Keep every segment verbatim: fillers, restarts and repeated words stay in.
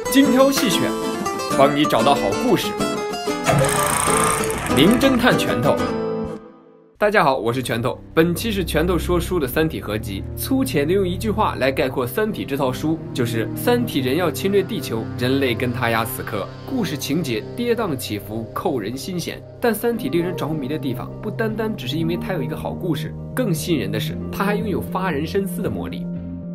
精挑细选，帮你找到好故事。名侦探拳头。大家好，我是拳头。本期是拳头说书的三体合集。粗浅的用一句话来概括三体这套书，就是三体人要侵略地球，人类跟他俩死磕。故事情节跌宕起伏，扣人心弦。但三体令人着迷的地方，不单单只是因为它有一个好故事，更吸引人的是，它还拥有发人深思的魔力。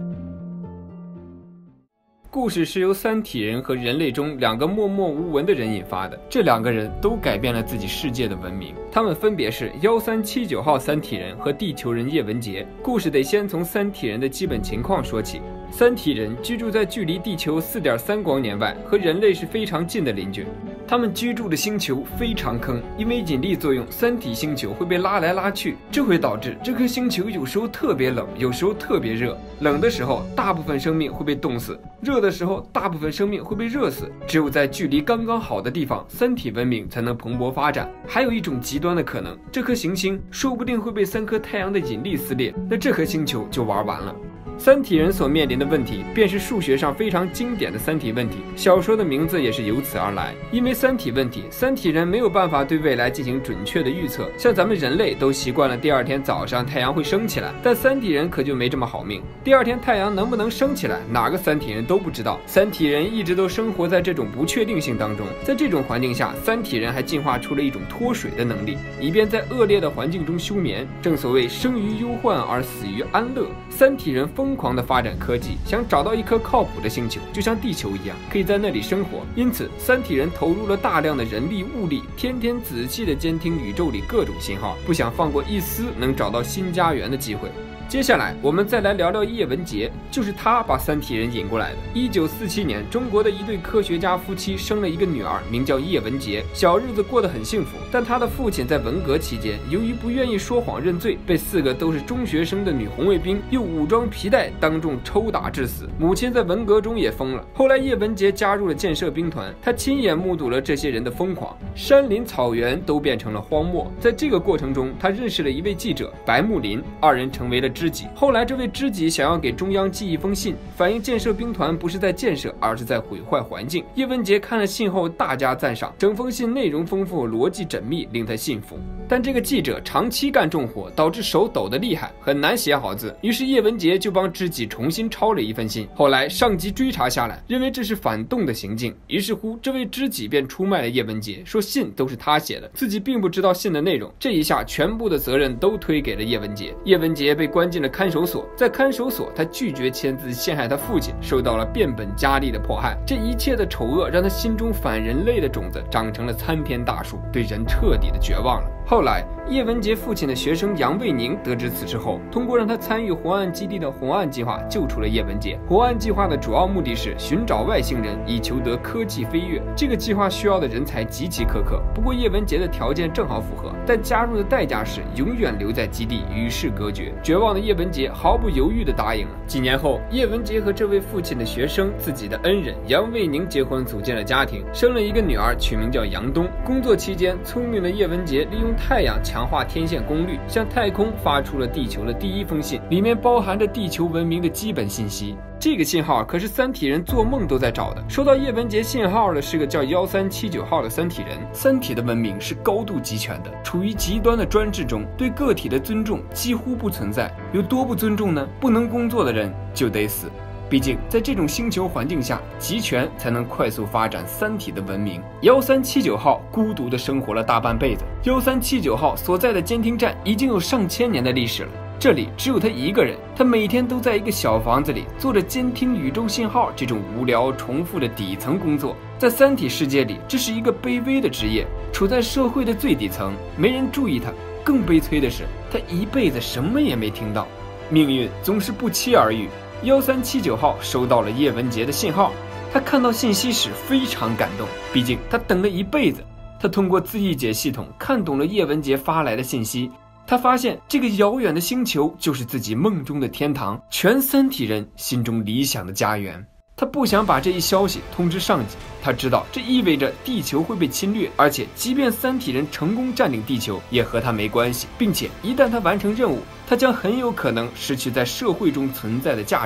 故事是由三体人和人类中两个默默无闻的人引发的，这两个人都改变了自己世界的文明。他们分别是一三七九号三体人和地球人叶文洁。故事得先从三体人的基本情况说起。三体人居住在距离地球 四点三光年外，和人类是非常近的邻居。他们居住的星球非常坑，因为引力作用，三体星球会被拉来拉去，这会导致这颗星球有时候特别冷，有时候特别热。冷的时候，大部分生命会被冻死；热的时候，大部分生命会被热死。只有在距离刚刚好的地方，三体文明才能蓬勃发展。还有一种极端的可能，这颗行星说不定会被三颗太阳的引力撕裂，那这颗星球就玩完了。三体人所面临的问题，便是数学上非常经典的三体问题。小说的名字也是由此而来。因为三体问题，三体人没有办法对未来进行准确的预测。像咱们人类都习惯了第二天早上太阳会升起来，但三体人可就没这么好命。第二天太阳能不能升起来，哪个三体人都不知道。三体人一直都生活在这种不确定性当中。在这种环境下，三体人还进化出了一种脱水的能力，以便在恶劣的环境中休眠。正所谓生于忧患而死于安乐。三体人疯狂的发展科技，想找到一颗靠谱的星球，就像地球一样，可以在那里生活。因此，三体人投入了大量的人力物力，天天仔细的监听宇宙里各种信号，不想放过一丝能找到新家园的机会。接下来我们再来聊聊叶文洁，就是他把三体人引过来的。一九四七年，中国的一对科学家夫妻生了一个女儿，名叫叶文洁，小日子过得很幸福。但他的父亲在文革期间，由于不愿意说谎认罪，被四个都是中学生的女红卫兵用武装皮带当众抽打致死。母亲在文革中也疯了。后来叶文洁加入了建设兵团，他亲眼目睹了这些人的疯狂，山林草原都变成了荒漠。在这个过程中，他认识了一位记者白木林，二人成为了知己。后来这位知己想要给中央寄一封信，反映建设兵团不是在建设，而是在毁坏环境。叶文洁看了信后大加赞赏，整封信内容丰富，逻辑缜密，令他信服。但这个记者长期干重活，导致手抖得厉害，很难写好字。于是叶文洁就帮知己重新抄了一份信。后来上级追查下来，认为这是反动的行径，于是乎这位知己便出卖了叶文洁，说信都是他写的，自己并不知道信的内容。这一下全部的责任都推给了叶文洁。叶文洁被关进了看守所，在看守所他拒绝签字陷害他父亲，受到了变本加厉的迫害。这一切的丑恶让他心中反人类的种子长成了参天大树，对人彻底的绝望了。后来叶文洁父亲的学生杨卫宁得知此事后，通过让他参与红岸基地的红岸计划救出了叶文洁。红岸计划的主要目的是寻找外星人，以求得科技飞跃。这个计划需要的人才极其苛刻，不过叶文洁的条件正好符合，但加入的代价是永远留在基地与世隔绝。绝望的叶文洁毫不犹豫地答应了。几年后，叶文洁和这位父亲的学生自己的恩人杨卫宁结婚，组建了家庭，生了一个女儿，取名叫杨东。工作期间，聪明的叶文洁利用太阳强化天线功率，向太空发出了地球的第一封信，里面包含着地球文明的基本信息。这个信号可是三体人做梦都在找的。收到叶文洁信号的是个叫一三七九号的三体人。三体的文明是高度集权的，处于极端的专制中，对个体的尊重几乎不存在。有多不尊重呢？不能工作的人就得死。毕竟在这种星球环境下，集权才能快速发展三体的文明。一三七九号孤独地生活了大半辈子。一三七九号所在的监听站已经有上千年的历史了，这里只有他一个人，他每天都在一个小房子里做着监听宇宙信号这种无聊重复的底层工作。在三体世界里，这是一个卑微的职业，处在社会的最底层，没人注意他。更悲催的是，他一辈子什么也没听到。命运总是不期而遇。一三七九号收到了叶文洁的信号，他看到信息时非常感动，毕竟他等了一辈子。他通过字义解系统看懂了叶文洁发来的信息，他发现这个遥远的星球就是自己梦中的天堂，全三体人心中理想的家园。他不想把这一消息通知上级，他知道这意味着地球会被侵略，而且即便三体人成功占领地球也和他没关系，并且一旦他完成任务，他将很有可能失去在社会中存在的价值。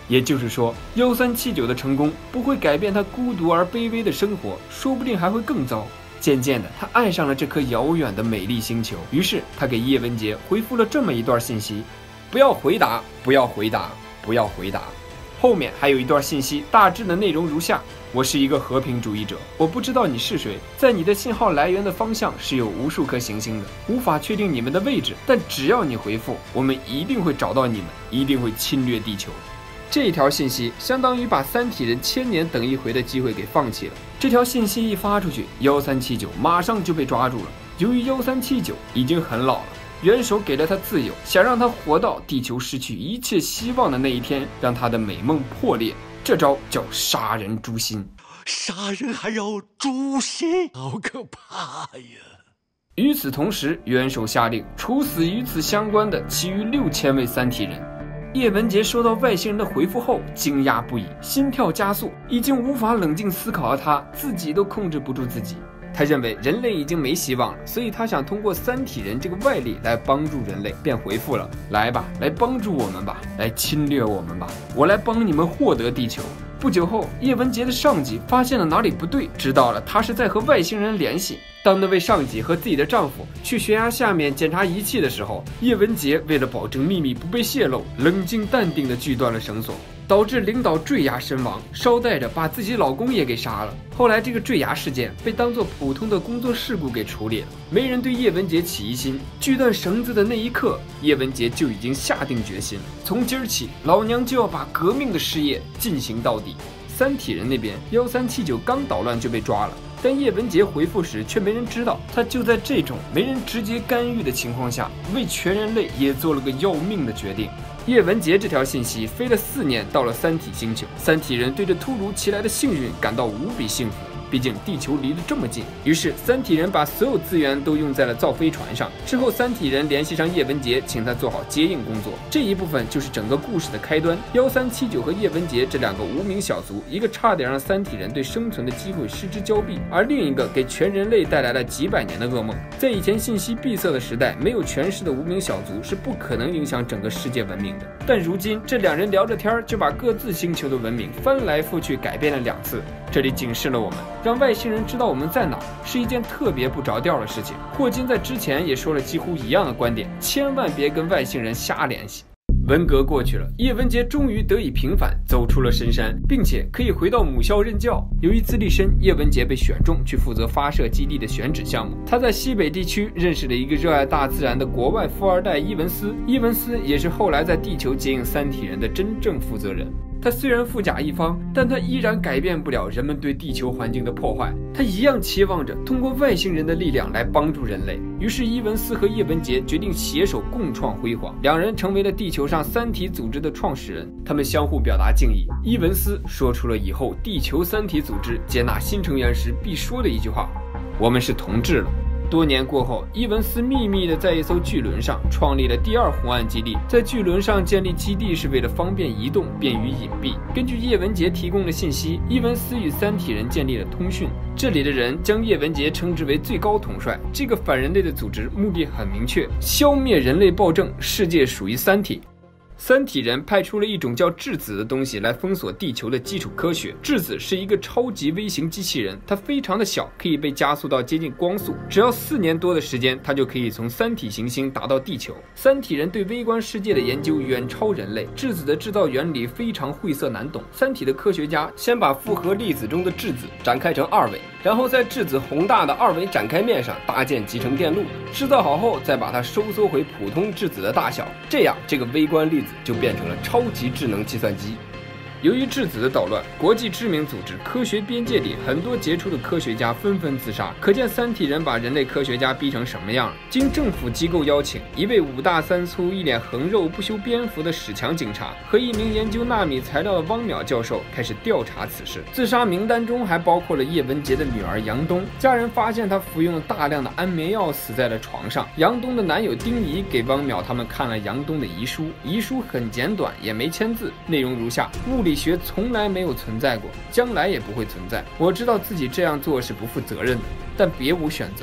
也就是说，幺三七九的成功不会改变他孤独而卑微的生活，说不定还会更糟。渐渐的，他爱上了这颗遥远的美丽星球。于是，他给叶文洁回复了这么一段信息：不要回答，不要回答，不要回答。后面还有一段信息，大致的内容如下：我是一个和平主义者，我不知道你是谁，在你的信号来源的方向是有无数颗行星的，无法确定你们的位置，但只要你回复，我们一定会找到你们，一定会侵略地球。这条信息相当于把三体人千年等一回的机会给放弃了。这条信息一发出去，幺三七九马上就被抓住了。由于幺三七九已经很老了，元首给了他自由，想让他活到地球失去一切希望的那一天，让他的美梦破裂。这招叫杀人诛心。 杀人还要诛心，好可怕呀！ 与此同时，元首下令处死与此相关的其余六千位三体人。叶文洁收到外星人的回复后，惊讶不已，心跳加速，已经无法冷静思考的他自己都控制不住自己。他认为人类已经没希望了，所以他想通过三体人这个外力来帮助人类，便回复了：来吧，来帮助我们吧，来侵略我们吧，我来帮你们获得地球。不久后，叶文洁的上级发现了哪里不对，知道了他是在和外星人联系。当那位上级和自己的丈夫去悬崖下面检查仪器的时候，叶文洁为了保证秘密不被泄露，冷静淡定地锯断了绳索，导致领导坠崖身亡，捎带着把自己老公也给杀了。后来这个坠崖事件被当作普通的工作事故给处理了，没人对叶文洁起疑心。锯断绳子的那一刻，叶文洁就已经下定决心，从今儿起，老娘就要把革命的事业进行到底。三体人那边，幺三七九刚捣乱就被抓了。但叶文洁回复时却没人知道，他就在这种没人直接干预的情况下，为全人类也做了个要命的决定。叶文洁这条信息飞了四年，到了三体星球，三体人对这突如其来的幸运感到无比幸福。毕竟地球离得这么近，于是三体人把所有资源都用在了造飞船上。之后，三体人联系上叶文洁，请他做好接应工作。这一部分就是整个故事的开端。幺三七九和叶文洁这两个无名小卒，一个差点让三体人对生存的机会失之交臂，而另一个给全人类带来了几百年的噩梦。在以前信息闭塞的时代，没有权势的无名小卒是不可能影响整个世界文明的。但如今，这两人聊着天就把各自星球的文明翻来覆去改变了两次。这里警示了我们，让外星人知道我们在哪是一件特别不着调的事情。霍金在之前也说了几乎一样的观点，千万别跟外星人瞎联系。文革过去了，叶文洁终于得以平反，走出了深山，并且可以回到母校任教。由于资历深，叶文洁被选中去负责发射基地的选址项目。他在西北地区认识了一个热爱大自然的国外富二代伊文斯，伊文斯也是后来在地球接应三体人的真正负责人。他虽然富甲一方，但他依然改变不了人们对地球环境的破坏。他一样期望着通过外星人的力量来帮助人类。于是伊文斯和叶文洁决定携手共创辉煌，两人成为了地球上三体组织的创始人。他们相互表达敬意。伊文斯说出了以后地球三体组织接纳新成员时必说的一句话：我们是同志了。多年过后，伊文斯秘密地在一艘巨轮上创立了第二红岸基地。在巨轮上建立基地是为了方便移动，便于隐蔽。根据叶文洁提供的信息，伊文斯与三体人建立了通讯。这里的人将叶文洁称之为最高统帅。这个反人类的组织目的很明确：消灭人类暴政，世界属于三体。三体人派出了一种叫质子的东西来封锁地球的基础科学。质子是一个超级微型机器人，它非常的小，可以被加速到接近光速，只要四年多的时间，它就可以从三体行星达到地球。三体人对微观世界的研究远超人类，质子的制造原理非常晦涩难懂。三体的科学家先把复合粒子中的质子展开成二维，然后在质子宏大的二维展开面上搭建集成电路，制造好后再把它收缩回普通质子的大小，这样这个微观粒子就变成了超级智能计算机。由于质子的捣乱，国际知名组织科学边界里很多杰出的科学家纷纷自杀，可见三体人把人类科学家逼成什么样了。经政府机构邀请，一位五大三粗、一脸横肉、不修边幅的史强警察和一名研究纳米材料的汪淼教授开始调查此事。自杀名单中还包括了叶文洁的女儿杨东，家人发现她服用了大量的安眠药，死在了床上。杨东的男友丁仪给汪淼他们看了杨东的遗书，遗书很简短，也没签字，内容如下：物理学从来没有存在过，将来也不会存在。我知道自己这样做是不负责任的，但别无选择。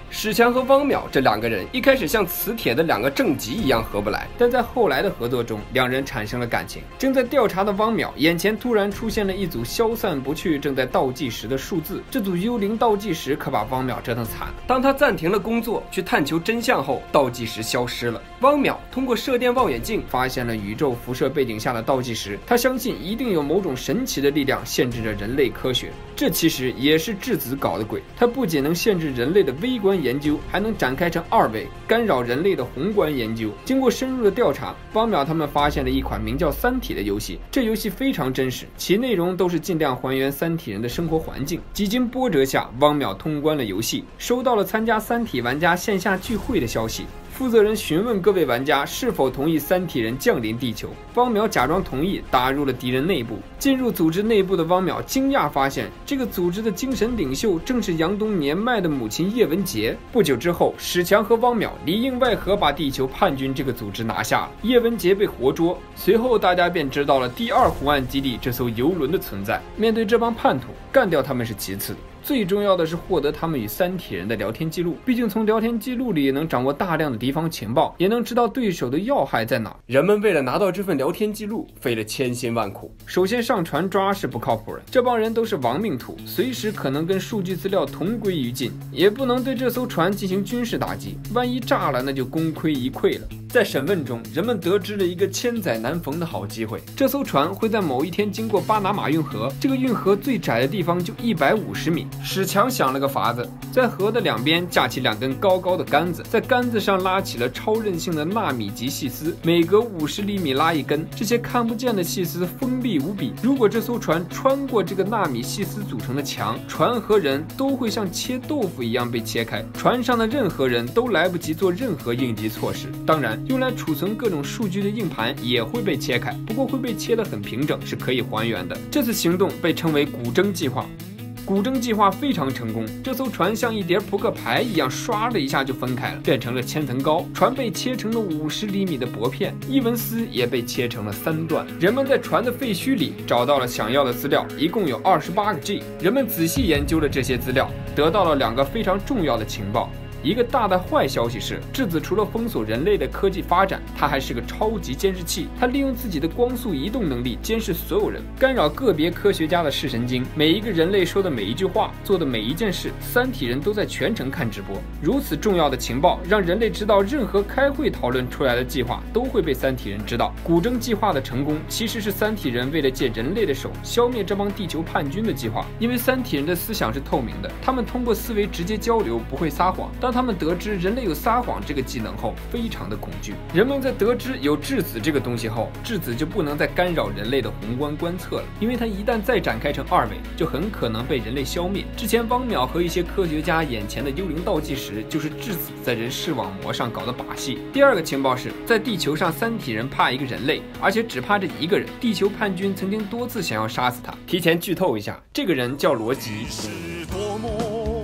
史强和汪淼这两个人一开始像磁铁的两个正极一样合不来， 但在后来的合作中，两人产生了感情。正在调查的汪淼眼前突然出现了一组消散不去、正在倒计时的数字，这组幽灵倒计时可把汪淼折腾惨了。 当他暂停了工作去探求真相后，倒计时消失了。汪淼通过射电望远镜发现了宇宙辐射背景下的倒计时，他相信一定有某种神奇的力量限制着人类科学。这其实也是质子搞的鬼，它不仅能限制人类的微观研究，还能展开成二维，干扰人类的宏观研究。经过深入的调查，汪淼他们发现了一款名叫《三体》的游戏。这游戏非常真实，其内容都是尽量还原三体人的生活环境。几经波折下，汪淼通关了游戏，收到了参加三体玩家线下聚会的消息。负责人询问各位玩家是否同意三体人降临地球，汪淼假装同意，打入了敌人内部。进入组织内部的汪淼惊讶发现，这个组织的精神领袖正是杨东年迈的母亲叶文洁。不久之后，史强和汪淼里应外合把地球叛军这个组织拿下了，叶文洁被活捉。随后大家便知道了第二湖岸基地这艘游轮的存在。面对这帮叛徒，干掉他们是其次的，最重要的是获得他们与三体人的聊天记录，毕竟从聊天记录里能掌握大量的敌方情报，也能知道对手的要害在哪。 人们为了拿到这份聊天记录，费了千辛万苦。 首先上船抓是不靠谱人，这帮人都是亡命徒，随时可能跟数据资料同归于尽，也不能对这艘船进行军事打击，万一炸了，那就功亏一篑了。在审问中，人们得知了一个千载难逢的好机会，这艘船会在某一天经过巴拿马运河，这个运河最窄的地方就一百五十米。史强想了个法子，在河的两边架起两根高高的杆子，在杆子上拉起了超韧性的纳米级细丝，每隔五十厘米拉一根。这些看不见的细丝锋利无比，如果这艘船穿过这个纳米细丝组成的墙，船和人都会像切豆腐一样被切开，船上的任何人都来不及做任何应急措施。当然，用来储存各种数据的硬盘也会被切开，不过会被切得很平整，是可以还原的。这次行动被称为古筝计划。古筝计划非常成功，这艘船像一叠扑克牌一样，唰的一下就分开了，变成了千层糕。船被切成了五十厘米的薄片，伊文斯也被切成了三段。人们在船的废墟里找到了想要的资料，一共有二十八个 G。人们仔细研究了这些资料，得到了两个非常重要的情报。一个大的坏消息是，质子除了封锁人类的科技发展，它还是个超级监视器。它利用自己的光速移动能力监视所有人，干扰个别科学家的视神经。每一个人类说的每一句话，做的每一件事，三体人都在全程看直播。如此重要的情报，让人类知道任何开会讨论出来的计划都会被三体人知道。古筝计划的成功，其实是三体人为了借人类的手消灭这帮地球叛军的计划。因为三体人的思想是透明的，他们通过思维直接交流，不会撒谎。当他们得知人类有撒谎这个技能后，非常的恐惧。人们在得知有质子这个东西后，质子就不能再干扰人类的宏观观测了，因为它一旦再展开成二维，就很可能被人类消灭。之前汪淼和一些科学家眼前的幽灵倒计时，就是质子在人视网膜上搞的把戏。第二个情报是在地球上，三体人怕一个人类，而且只怕这一个人。地球叛军曾经多次想要杀死他。提前剧透一下，这个人叫罗辑。 是多么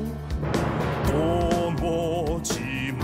多么寂寞。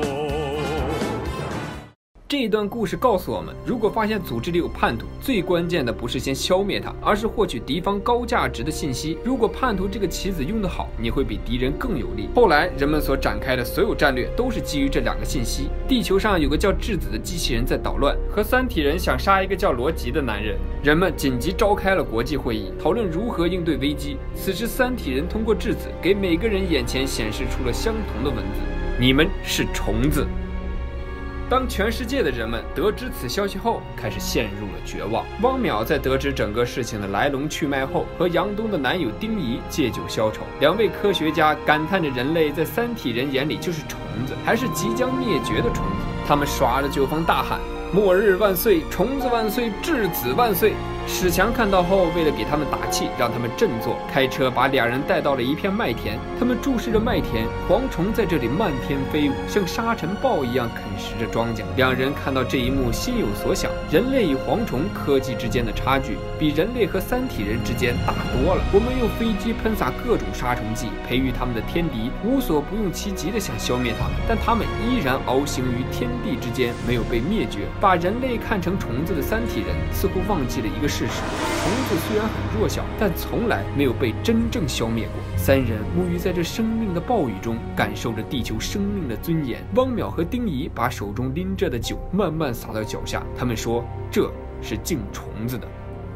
这一段故事告诉我们，如果发现组织里有叛徒，最关键的不是先消灭他，而是获取敌方高价值的信息。如果叛徒这个棋子用得好，你会比敌人更有利。后来人们所展开的所有战略都是基于这两个信息。地球上有个叫质子的机器人在捣乱，和三体人想杀一个叫罗辑的男人。人们紧急召开了国际会议，讨论如何应对危机。此时三体人通过质子给每个人眼前显示出了相同的文字：你们是虫子。当全世界的人们得知此消息后，开始陷入了绝望。汪淼在得知整个事情的来龙去脉后，和杨东的男友丁仪借酒消愁。两位科学家感叹着人类在三体人眼里就是虫子，还是即将灭绝的虫子。他们耍着酒疯大喊：末日万岁，虫子万岁，质子万岁！史强看到后，为了给他们打气，让他们振作，开车把两人带到了一片麦田。他们注视着麦田，蝗虫在这里漫天飞舞，像沙尘暴一样啃食着庄稼。两人看到这一幕，心有所想：人类与蝗虫科技之间的差距，比人类和三体人之间大多了。我们用飞机喷洒各种杀虫剂，培育他们的天敌，无所不用其极的想消灭他们，但他们依然翱行于天地之间，没有被灭绝。把人类看成虫子的三体人，似乎忘记了一个事实：虫子虽然很弱小，但从来没有被真正消灭过。三人沐浴在这生命的暴雨中，感受着地球生命的尊严。汪淼和丁仪把手中拎着的酒慢慢洒到脚下，他们说：“这是敬虫子的。”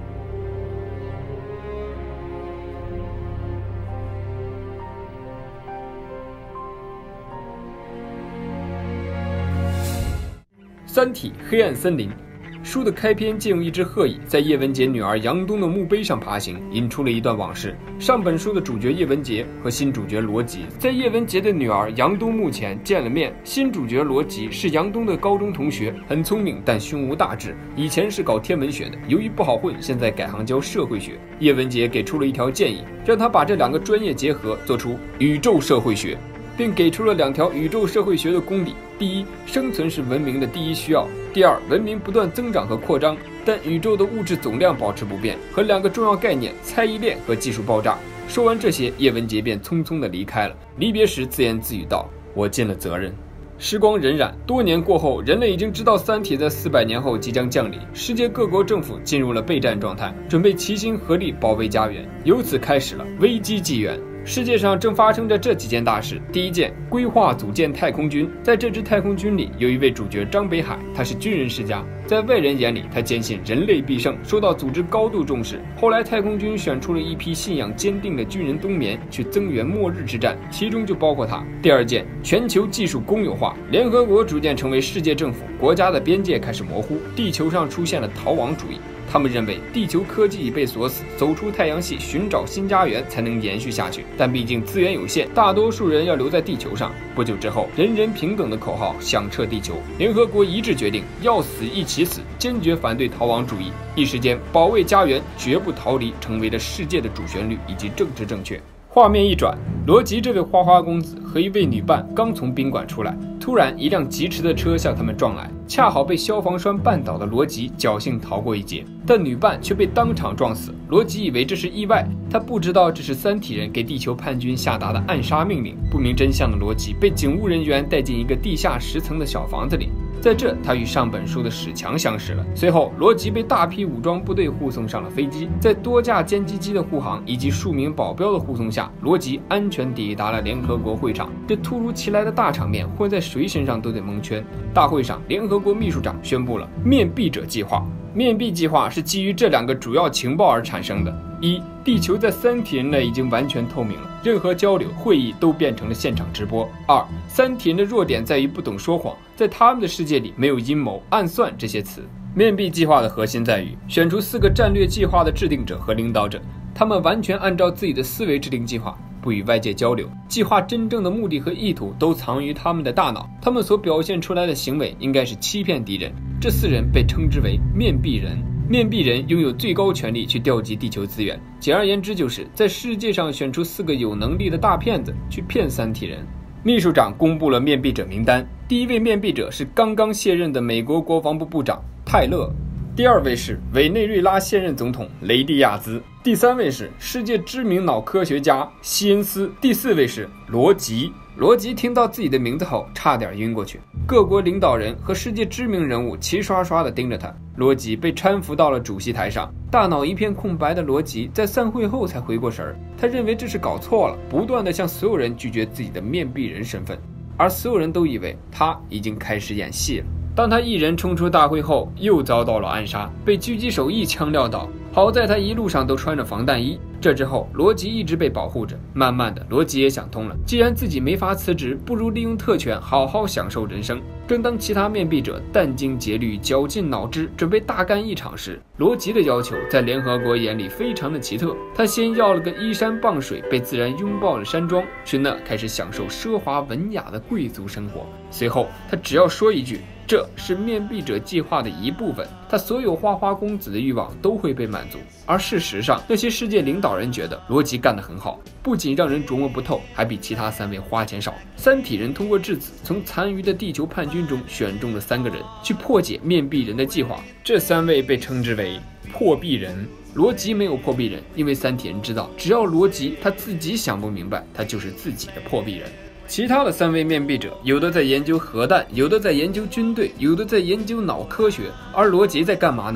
三体黑暗森林书的开篇借用一只鹤蚁在叶文洁女儿杨东的墓碑上爬行，引出了一段往事。上本书的主角叶文洁和新主角罗辑在叶文洁的女儿杨东墓前见了面。新主角罗辑是杨东的高中同学，很聪明但胸无大志，以前是搞天文学的，由于不好混，现在改行教社会学。叶文洁给出了一条建议，让他把这两个专业结合，做出宇宙社会学，并给出了两条宇宙社会学的公理：第一，生存是文明的第一需要；第二，文明不断增长和扩张，但宇宙的物质总量保持不变，和两个重要概念：猜疑链和技术爆炸。说完这些，叶文洁便匆匆地离开了。离别时自言自语道：“我尽了责任。”时光荏苒，多年过后，人类已经知道三体在四百年后即将降临，世界各国政府进入了备战状态，准备齐心合力保卫家园。由此开始了危机纪元。世界上正发生着这几件大事。第一件，规划组建太空军。在这支太空军里，有一位主角张北海，他是军人世家，在外人眼里，他坚信人类必胜，受到组织高度重视。后来，太空军选出了一批信仰坚定的军人冬眠，去增援末日之战，其中就包括他。第二件，全球技术公有化。联合国逐渐成为世界政府，国家的边界开始模糊，地球上出现了逃亡主义。他们认为地球科技已被锁死，走出太阳系寻找新家园才能延续下去。但毕竟资源有限，大多数人要留在地球上。不久之后，人人平等的口号响彻地球，联合国一致决定要死一起死，坚决反对逃亡主义。一时间，保卫家园绝不逃离成为了世界的主旋律以及政治正确。画面一转，罗辑这位花花公子和一位女伴刚从宾馆出来，突然一辆疾驰的车向他们撞来，恰好被消防栓绊倒的罗辑侥幸逃过一劫，但女伴却被当场撞死。罗辑以为这是意外，他不知道这是三体人给地球叛军下达的暗杀命令。不明真相的罗辑被警务人员带进一个地下十层的小房子里，在这他与上本书的史强相识了。随后罗辑被大批武装部队护送上了飞机，在多架歼击机的护航以及数名保镖的护送下，罗辑安全抵达了联合国会场。这突如其来的大场面，混在谁身上都得蒙圈。大会上，联合国秘书长宣布了面壁者计划。面壁计划是基于这两个主要情报而产生的：一，地球在三体人内已经完全透明了，任何交流会议都变成了现场直播；二，三体人的弱点在于不懂说谎，在他们的世界里没有阴谋、暗算这些词。面壁计划的核心在于选出四个战略计划的制定者和领导者，他们完全按照自己的思维制定计划，不与外界交流，计划真正的目的和意图都藏于他们的大脑，他们所表现出来的行为应该是欺骗敌人。这四人被称之为面壁人。面壁人拥有最高权力去调集地球资源，简而言之就是在世界上选出四个有能力的大骗子去骗三体人。秘书长公布了面壁者名单，第一位面壁者是刚刚卸任的美国国防部部长泰勒，第二位是委内瑞拉现任总统雷蒂亚兹，第三位是世界知名脑科学家西恩斯，第四位是罗辑。罗辑听到自己的名字后差点晕过去，各国领导人和世界知名人物齐刷刷地盯着他。罗辑被搀扶到了主席台上，大脑一片空白的罗辑在散会后才回过神儿，他认为这是搞错了，不断地向所有人拒绝自己的面壁人身份，而所有人都以为他已经开始演戏了。当他一人冲出大会后，又遭到了暗杀，被狙击手一枪撂倒。好在他一路上都穿着防弹衣。这之后，罗辑一直被保护着。慢慢的，罗辑也想通了，既然自己没法辞职，不如利用特权好好享受人生。正当其他面壁者殚精竭虑、绞尽脑汁，准备大干一场时，罗辑的要求在联合国眼里非常的奇特。他先要了个依山傍水、被自然拥抱的山庄，去那开始享受奢华文雅的贵族生活。随后，他只要说一句，这是面壁者计划的一部分，他所有花花公子的欲望都会被满足。而事实上，那些世界领导人觉得罗辑干得很好，不仅让人琢磨不透，还比其他三位花钱少。三体人通过质子从残余的地球叛军中选中了三个人，去破解面壁人的计划。这三位被称之为破壁人。罗辑没有破壁人，因为三体人知道，只要罗辑他自己想不明白，他就是自己的破壁人。其他的三位面壁者，有的在研究核弹，有的在研究军队，有的在研究脑科学，而罗辑在干嘛呢？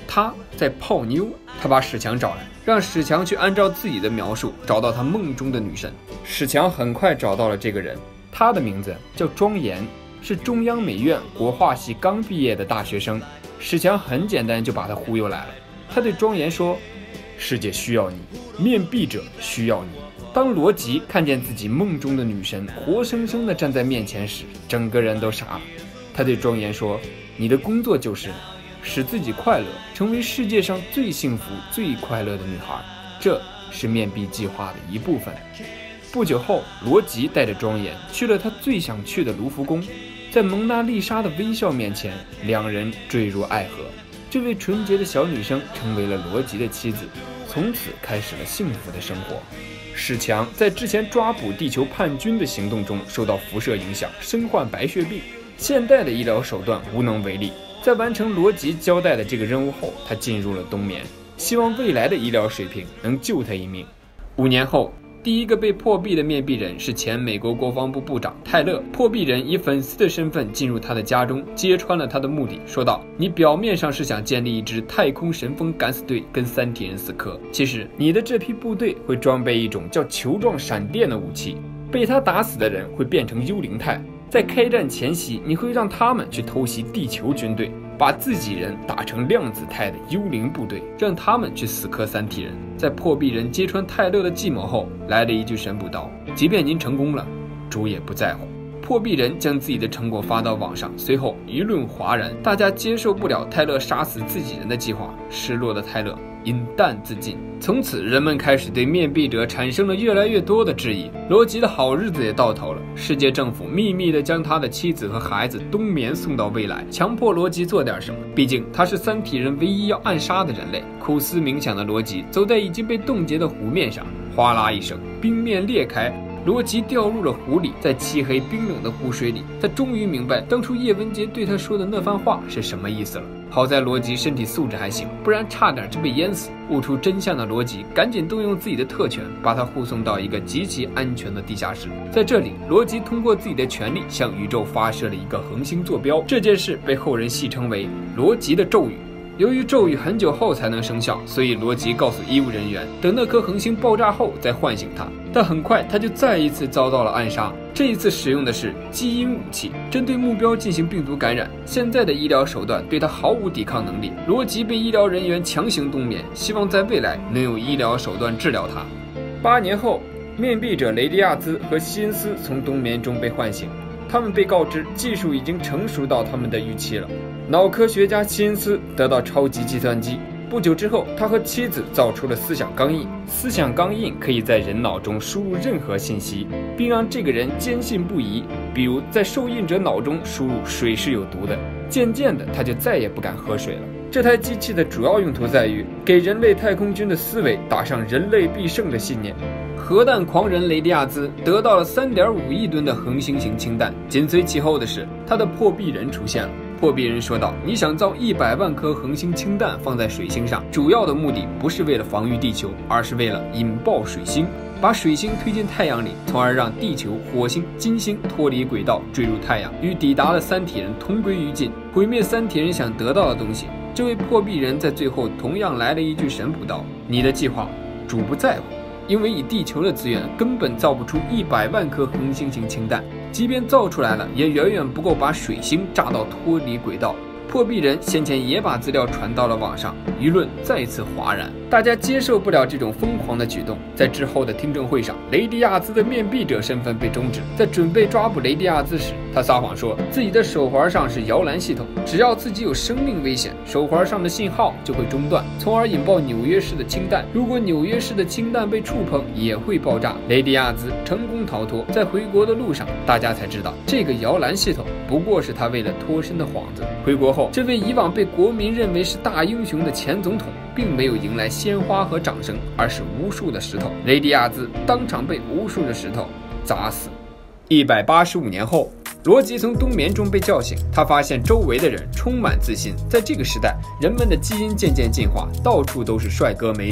他在泡妞。他把史强找来，让史强去按照自己的描述找到他梦中的女神。史强很快找到了这个人，他的名字叫庄严，是中央美院国画系刚毕业的大学生。史强很简单就把他忽悠来了。他对庄严说：世界需要你，面壁者需要你。当罗辑看见自己梦中的女神活生生地站在面前时，整个人都傻了。他对庄严说：你的工作就是使自己快乐，成为世界上最幸福最快乐的女孩，这是面壁计划的一部分。不久后，罗辑带着庄严去了他最想去的卢浮宫，在蒙娜丽莎的微笑面前，两人坠入爱河。这位纯洁的小女生成为了罗辑的妻子，从此开始了幸福的生活。史强在之前抓捕地球叛军的行动中受到辐射影响，身患白血病，现代的医疗手段无能为力。在完成罗辑交代的这个任务后，他进入了冬眠，希望未来的医疗水平能救他一命。五年后，第一个被破壁的面壁人是前美国国防部部长泰勒。破壁人以粉丝的身份进入他的家中，揭穿了他的目的，说道：你表面上是想建立一支太空神风敢死队跟三体人死磕，其实你的这批部队会装备一种叫球状闪电的武器，被他打死的人会变成幽灵态，在开战前夕你会让他们去偷袭地球军队，把自己人打成量子态的幽灵部队，让他们去死磕三体人。在破壁人揭穿泰勒的计谋后，来了一句神补刀：即便您成功了，主也不在乎。破壁人将自己的成果发到网上，随后舆论哗然，大家接受不了泰勒杀死自己人的计划，失落的泰勒饮弹自尽。从此人们开始对面壁者产生了越来越多的质疑。罗辑的好日子也到头了，世界政府秘密地将他的妻子和孩子冬眠送到未来，强迫罗辑做点什么，毕竟他是三体人唯一要暗杀的人类。苦思冥想的罗辑走在已经被冻结的湖面上，哗啦一声，冰面裂开，罗辑掉入了湖里。在漆黑冰冷的湖水里，他终于明白当初叶文洁对他说的那番话是什么意思了。好在罗辑身体素质还行，不然差点就被淹死。悟出真相的罗辑赶紧动用自己的特权，把他护送到一个极其安全的地下室。在这里，罗辑通过自己的权力向宇宙发射了一个恒星坐标，这件事被后人戏称为罗辑的咒语。由于咒语很久后才能生效，所以罗辑告诉医务人员，等那颗恒星爆炸后再唤醒他。但很快他就再一次遭到了暗杀，这一次使用的是基因武器，针对目标进行病毒感染。现在的医疗手段对他毫无抵抗能力，罗辑被医疗人员强行冬眠，希望在未来能有医疗手段治疗他。八年后，面壁者雷迪亚兹和希恩斯从冬眠中被唤醒，他们被告知技术已经成熟到他们的预期了。脑科学家希恩斯得到超级计算机，不久之后，他和妻子造出了思想钢印。思想钢印可以在人脑中输入任何信息，并让这个人坚信不疑。比如，在受印者脑中输入水是有毒的，渐渐的，他就再也不敢喝水了。这台机器的主要用途在于给人类太空军的思维打上人类必胜的信念。核弹狂人雷迪亚兹得到了 三点五亿吨的恒星型氢弹，紧随其后的是他的破壁人出现了。破壁人说道：你想造一百万颗恒星氢弹放在水星上，主要的目的不是为了防御地球，而是为了引爆水星，把水星推进太阳里，从而让地球、火星、金星脱离轨道坠入太阳，与抵达的三体人同归于尽，毁灭三体人想得到的东西。这位破壁人在最后同样来了一句神补刀：你的计划主不在乎，因为以地球的资源根本造不出一百万颗恒星型氢弹，即便造出来了，也远远不够把水星炸到脱离轨道。破壁人先前也把资料传到了网上，舆论再次哗然，大家接受不了这种疯狂的举动。在之后的听证会上，雷迪亚兹的面壁者身份被终止。在准备抓捕雷迪亚兹时，他撒谎说自己的手环上是摇篮系统，只要自己有生命危险，手环上的信号就会中断，从而引爆纽约市的氢弹。如果纽约市的氢弹被触碰，也会爆炸。雷迪亚兹成功逃脱，在回国的路上，大家才知道这个摇篮系统不过是他为了脱身的幌子。回国后，这位以往被国民认为是大英雄的前总统并没有迎来鲜花和掌声，而是无数的石头。雷迪亚兹当场被无数的石头砸死。一百八十五年后，罗辑从冬眠中被叫醒，他发现周围的人充满自信。在这个时代，人们的基因渐渐进化，到处都是帅哥美女，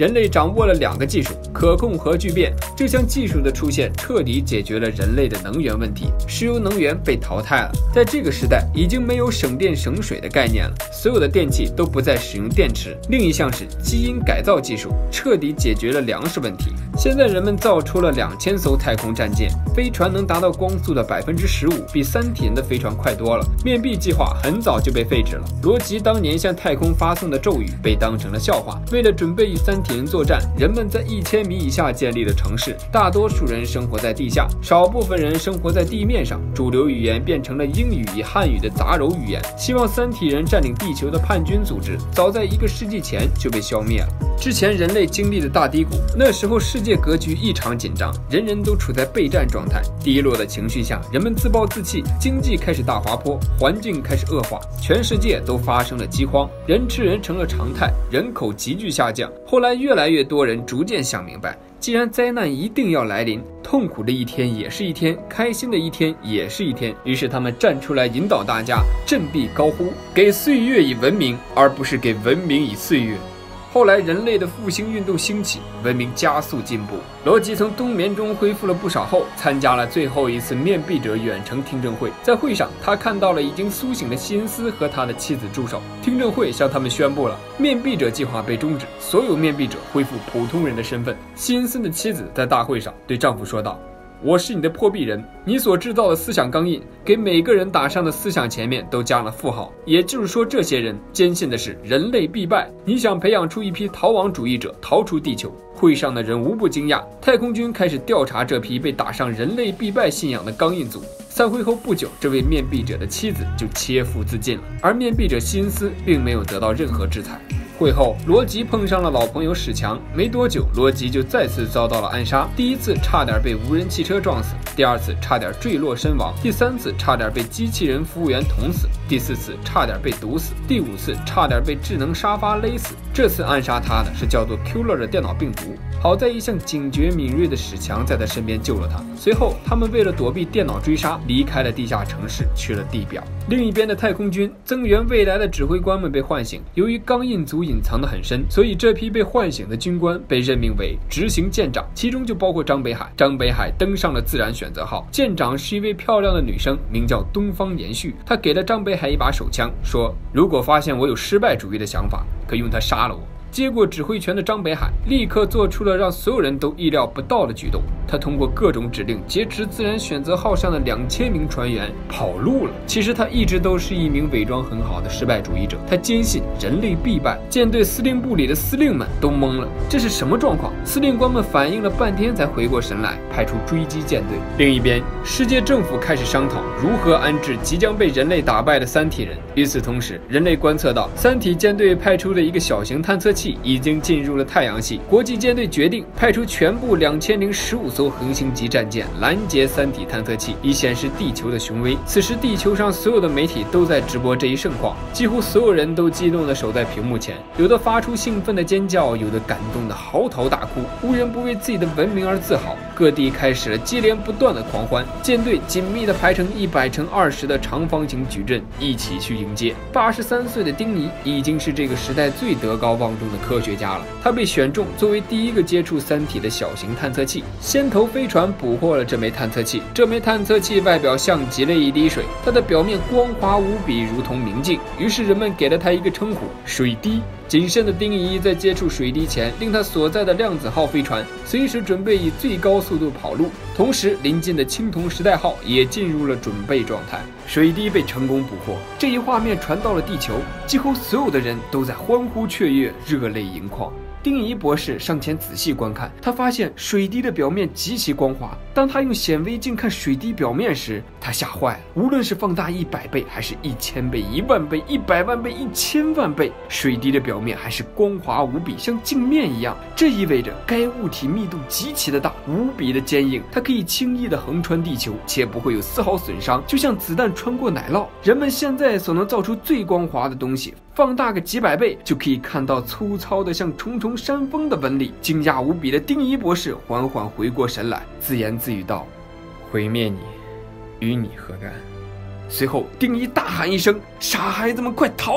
人类掌握了两个技术：可控核聚变。这项技术的出现彻底解决了人类的能源问题，石油能源被淘汰了。在这个时代，已经没有省电省水的概念了，所有的电器都不再使用电池。另一项是基因改造技术，彻底解决了粮食问题。现在人们造出了两千艘太空战舰，飞船能达到光速的百分之十五，比三体人的飞船快多了。面壁计划很早就被废止了。罗辑当年向太空发送的咒语被当成了笑话。为了准备与三体人作战，人们在一千米以下建立了城市，大多数人生活在地下，少部分人生活在地面上。主流语言变成了英语与汉语的杂糅语言。希望三体人占领地球的叛军组织，早在一个世纪前就被消灭了。之前人类经历了大低谷，那时候世界格局异常紧张，人人都处在备战状态。低落的情绪下，人们自暴自弃，经济开始大滑坡，环境开始恶化，全世界都发生了饥荒，人吃人成了常态，人口急剧下降。后来越来越多人逐渐想明白，既然灾难一定要来临，痛苦的一天也是一天，开心的一天也是一天。于是他们站出来引导大家，振臂高呼：给岁月以文明，而不是给文明以岁月。后来人类的复兴运动兴起，文明加速进步。罗辑从冬眠中恢复了不少后，参加了最后一次面壁者远程听证会。在会上，他看到了已经苏醒的希恩斯和他的妻子助手。听证会向他们宣布了面壁者计划被终止，所有面壁者恢复普通人的身份。希恩斯的妻子在大会上对丈夫说道：我是你的破壁人，你所制造的思想钢印，给每个人打上的思想前面都加了负号，也就是说，这些人坚信的是人类必败。你想培养出一批逃亡主义者，逃出地球。会上的人无不惊讶，太空军开始调查这批被打上人类必败信仰的钢印组。散会后不久，这位面壁者的妻子就切腹自尽了，而面壁者希恩斯并没有得到任何制裁。会后，罗辑碰上了老朋友史强，没多久，罗辑就再次遭到了暗杀。第一次差点被无人汽车撞死，第二次差点坠落身亡，第三次差点被机器人服务员捅死，第四次差点被毒死，第五次差点被智能沙发勒死。这次暗杀他的是叫做 Killer 的电脑病毒，好在一向警觉敏锐的史强在他身边救了他。随后，他们为了躲避电脑追杀，离开了地下城市，去了地表。另一边的太空军增援未来的指挥官们被唤醒，由于钢印组隐藏得很深，所以这批被唤醒的军官被任命为执行舰长，其中就包括张北海。张北海登上了自然选择号，舰长是一位漂亮的女生，名叫东方延续。她给了张北海一把手枪，说如果发现我有失败主义的想法，可以用它杀了我。接过指挥权的张北海立刻做出了让所有人都意料不到的举动，他通过各种指令劫持自然选择号上的两千名船员，跑路了。其实他一直都是一名伪装很好的失败主义者，他坚信人类必败。舰队司令部里的司令们都懵了，这是什么状况？司令官们反应了半天才回过神来，派出追击舰队。另一边，世界政府开始商讨如何安置即将被人类打败的三体人。与此同时，人类观测到三体舰队派出的一个小型探测器已经进入了太阳系，国际舰队决定派出全部两千零十五艘恒星级战舰拦截三体探测器，以显示地球的雄威。此时，地球上所有的媒体都在直播这一盛况，几乎所有人都激动地守在屏幕前，有的发出兴奋的尖叫，有的感动的嚎啕大哭，无人不为自己的文明而自豪。各地开始了接连不断的狂欢，舰队紧密地排成一百乘二十的长方形矩阵，一起去迎接。八十三岁的丁尼已经是这个时代最德高望重的科学家了，他被选中作为第一个接触三体的小型探测器。先头飞船捕获了这枚探测器，这枚探测器外表像极了一滴水，它的表面光滑无比，如同明镜，于是人们给了它一个称呼——水滴。谨慎的丁仪在接触水滴前，令他所在的量子号飞船随时准备以最高速度跑路，同时临近的青铜时代号也进入了准备状态。水滴被成功捕获，这一画面传到了地球，几乎所有的人都在欢呼雀跃，热泪盈眶。丁仪博士上前仔细观看，他发现水滴的表面极其光滑。当他用显微镜看水滴表面时，他吓坏了。无论是放大一百倍，还是一千倍、一万倍、一百万倍、一千万倍，水滴的表面还是光滑无比，像镜面一样。这意味着该物体密度极其的大，无比的坚硬，它可以轻易的横穿地球，且不会有丝毫损伤，就像子弹穿过奶酪。人们现在所能造出最光滑的东西，放大个几百倍，就可以看到粗糙的像重重山峰的纹理。惊讶无比的丁仪博士缓缓回过神来，自言自语道：“毁灭你，与你何干？”随后，丁仪大喊一声：“傻孩子们，快逃啊！”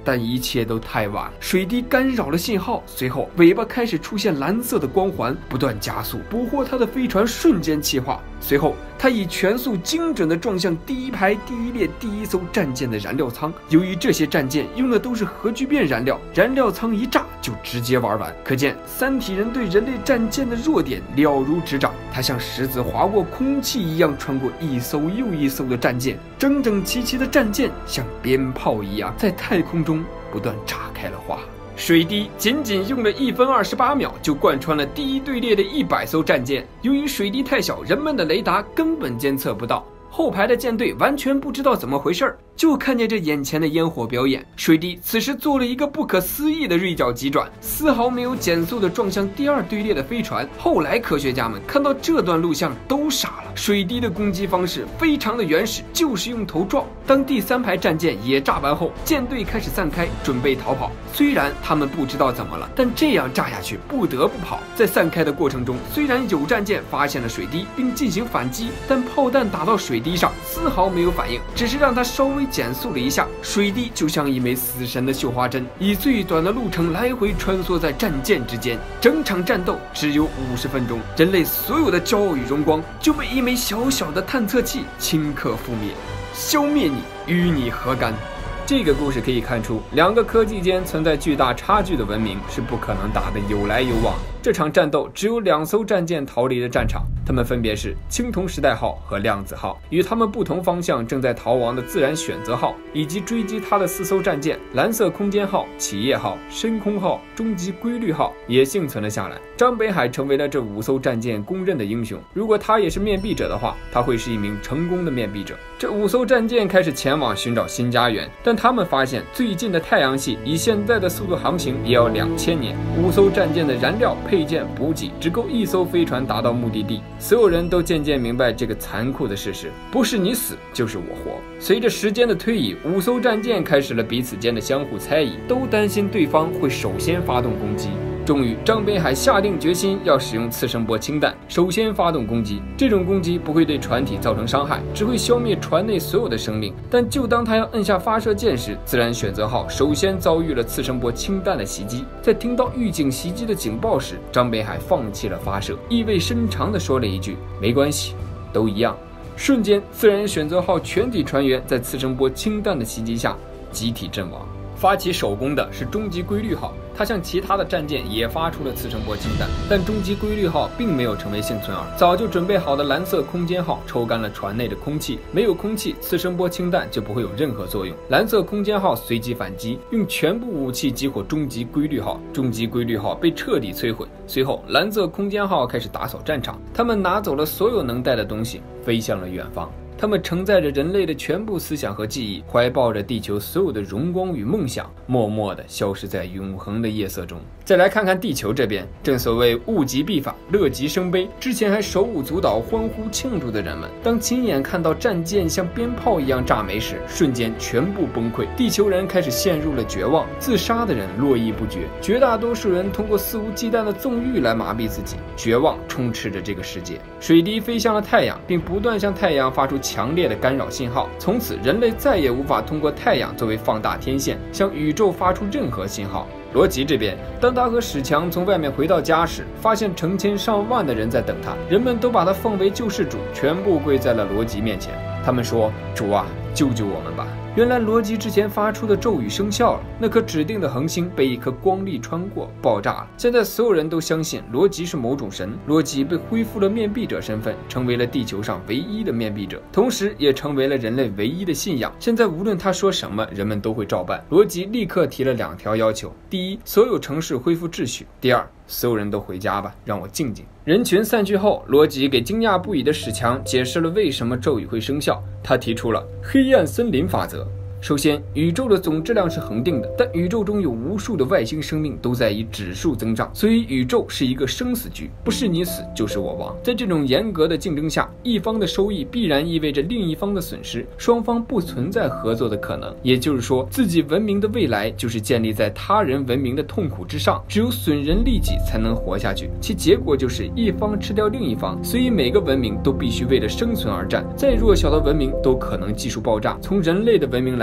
但一切都太晚了，水滴干扰了信号，随后尾巴开始出现蓝色的光环，不断加速，捕获他的飞船瞬间气化。随后，他以全速精准地撞向第一排第一列第一艘战舰的燃料舱。由于这些战舰用的都是核聚变燃料，燃料舱一炸就直接玩完。可见三体人对人类战舰的弱点了如指掌。他像石子划过空气一样，穿过一艘又一艘的战舰，整整齐齐的战舰像鞭炮一样在太空中不断炸开了花。水滴仅仅用了一分二十八秒就贯穿了第一队列的一百艘战舰。由于水滴太小，人们的雷达根本监测不到，后排的舰队完全不知道怎么回事，就看见这眼前的烟火表演。水滴此时做了一个不可思议的锐角急转，丝毫没有减速地撞向第二队列的飞船。后来科学家们看到这段录像都傻了，水滴的攻击方式非常的原始，就是用头撞。当第三排战舰也炸完后，舰队开始散开，准备逃跑。虽然他们不知道怎么了，但这样炸下去不得不跑。在散开的过程中，虽然有战舰发现了水滴并进行反击，但炮弹打到水滴上丝毫没有反应，只是让它稍微减速了一下。水滴就像一枚死神的绣花针，以最短的路程来回穿梭在战舰之间。整场战斗只有五十分钟，人类所有的骄傲与荣光就被一枚小小的探测器顷刻覆灭。消灭你，与你何干？ 这个故事可以看出，两个科技间存在巨大差距的文明是不可能打得有来有往。这场战斗只有两艘战舰逃离了战场，它们分别是青铜时代号和量子号。与它们不同方向正在逃亡的自然选择号，以及追击它的四艘战舰蓝色空间号、企业号、深空号、终极规律号也幸存了下来。张北海成为了这五艘战舰公认的英雄。如果他也是面壁者的话，他会是一名成功的面壁者。这五艘战舰开始前往寻找新家园，但他们发现最近的太阳系以现在的速度航行也要两千年。五艘战舰的燃料、配件、补给只够一艘飞船达到目的地。所有人都渐渐明白这个残酷的事实：不是你死，就是我活。随着时间的推移，五艘战舰开始了彼此间的相互猜疑，都担心对方会首先发动攻击。终于，张北海下定决心要使用次声波氢弹，首先发动攻击。这种攻击不会对船体造成伤害，只会消灭船内所有的生命。但就当他要按下发射键时，自然选择号首先遭遇了次声波氢弹的袭击。在听到预警袭击的警报时，张北海放弃了发射，意味深长地说了一句：“没关系，都一样。”瞬间，自然选择号全体船员在次声波氢弹的袭击下集体阵亡。发起首攻的是终极规律号，它向其他的战舰也发出了次声波氢弹，但终极规律号并没有成为幸存儿。早就准备好的蓝色空间号抽干了船内的空气，没有空气，次声波氢弹就不会有任何作用。蓝色空间号随即反击，用全部武器击毁终极规律号，终极规律号被彻底摧毁。随后，蓝色空间号开始打扫战场，他们拿走了所有能带的东西，飞向了远方。他们承载着人类的全部思想和记忆，怀抱着地球所有的荣光与梦想，默默地消失在永恒的夜色中。再来看看地球这边，正所谓物极必反，乐极生悲。之前还手舞足蹈、欢呼庆祝的人们，当亲眼看到战舰像鞭炮一样炸没时，瞬间全部崩溃。地球人开始陷入了绝望，自杀的人络绎不绝。绝大多数人通过肆无忌惮的纵欲来麻痹自己，绝望充斥着这个世界。水滴飞向了太阳，并不断向太阳发出强烈的干扰信号。从此，人类再也无法通过太阳作为放大天线，向宇宙发出任何信号。罗辑这边，当他和史强从外面回到家时，发现成千上万的人在等他，人们都把他奉为救世主，全部跪在了罗辑面前。他们说：“主啊，救救我们吧！”原来罗辑之前发出的咒语生效了，那颗指定的恒星被一颗光粒穿过，爆炸了。现在所有人都相信罗辑是某种神，罗辑被恢复了面壁者身份，成为了地球上唯一的面壁者，同时也成为了人类唯一的信仰。现在无论他说什么，人们都会照办。罗辑立刻提了两条要求：第一，所有城市恢复秩序；第二，所有人都回家吧，让我静静。人群散去后，罗辑给惊讶不已的史强解释了为什么咒语会生效。他提出了黑暗森林法则。首先，宇宙的总质量是恒定的，但宇宙中有无数的外星生命都在以指数增长，所以宇宙是一个生死局，不是你死就是我亡。在这种严格的竞争下，一方的收益必然意味着另一方的损失，双方不存在合作的可能。也就是说，自己文明的未来就是建立在他人文明的痛苦之上，只有损人利己才能活下去，其结果就是一方吃掉另一方。所以每个文明都必须为了生存而战，再弱小的文明都可能技术爆炸。从人类的文明来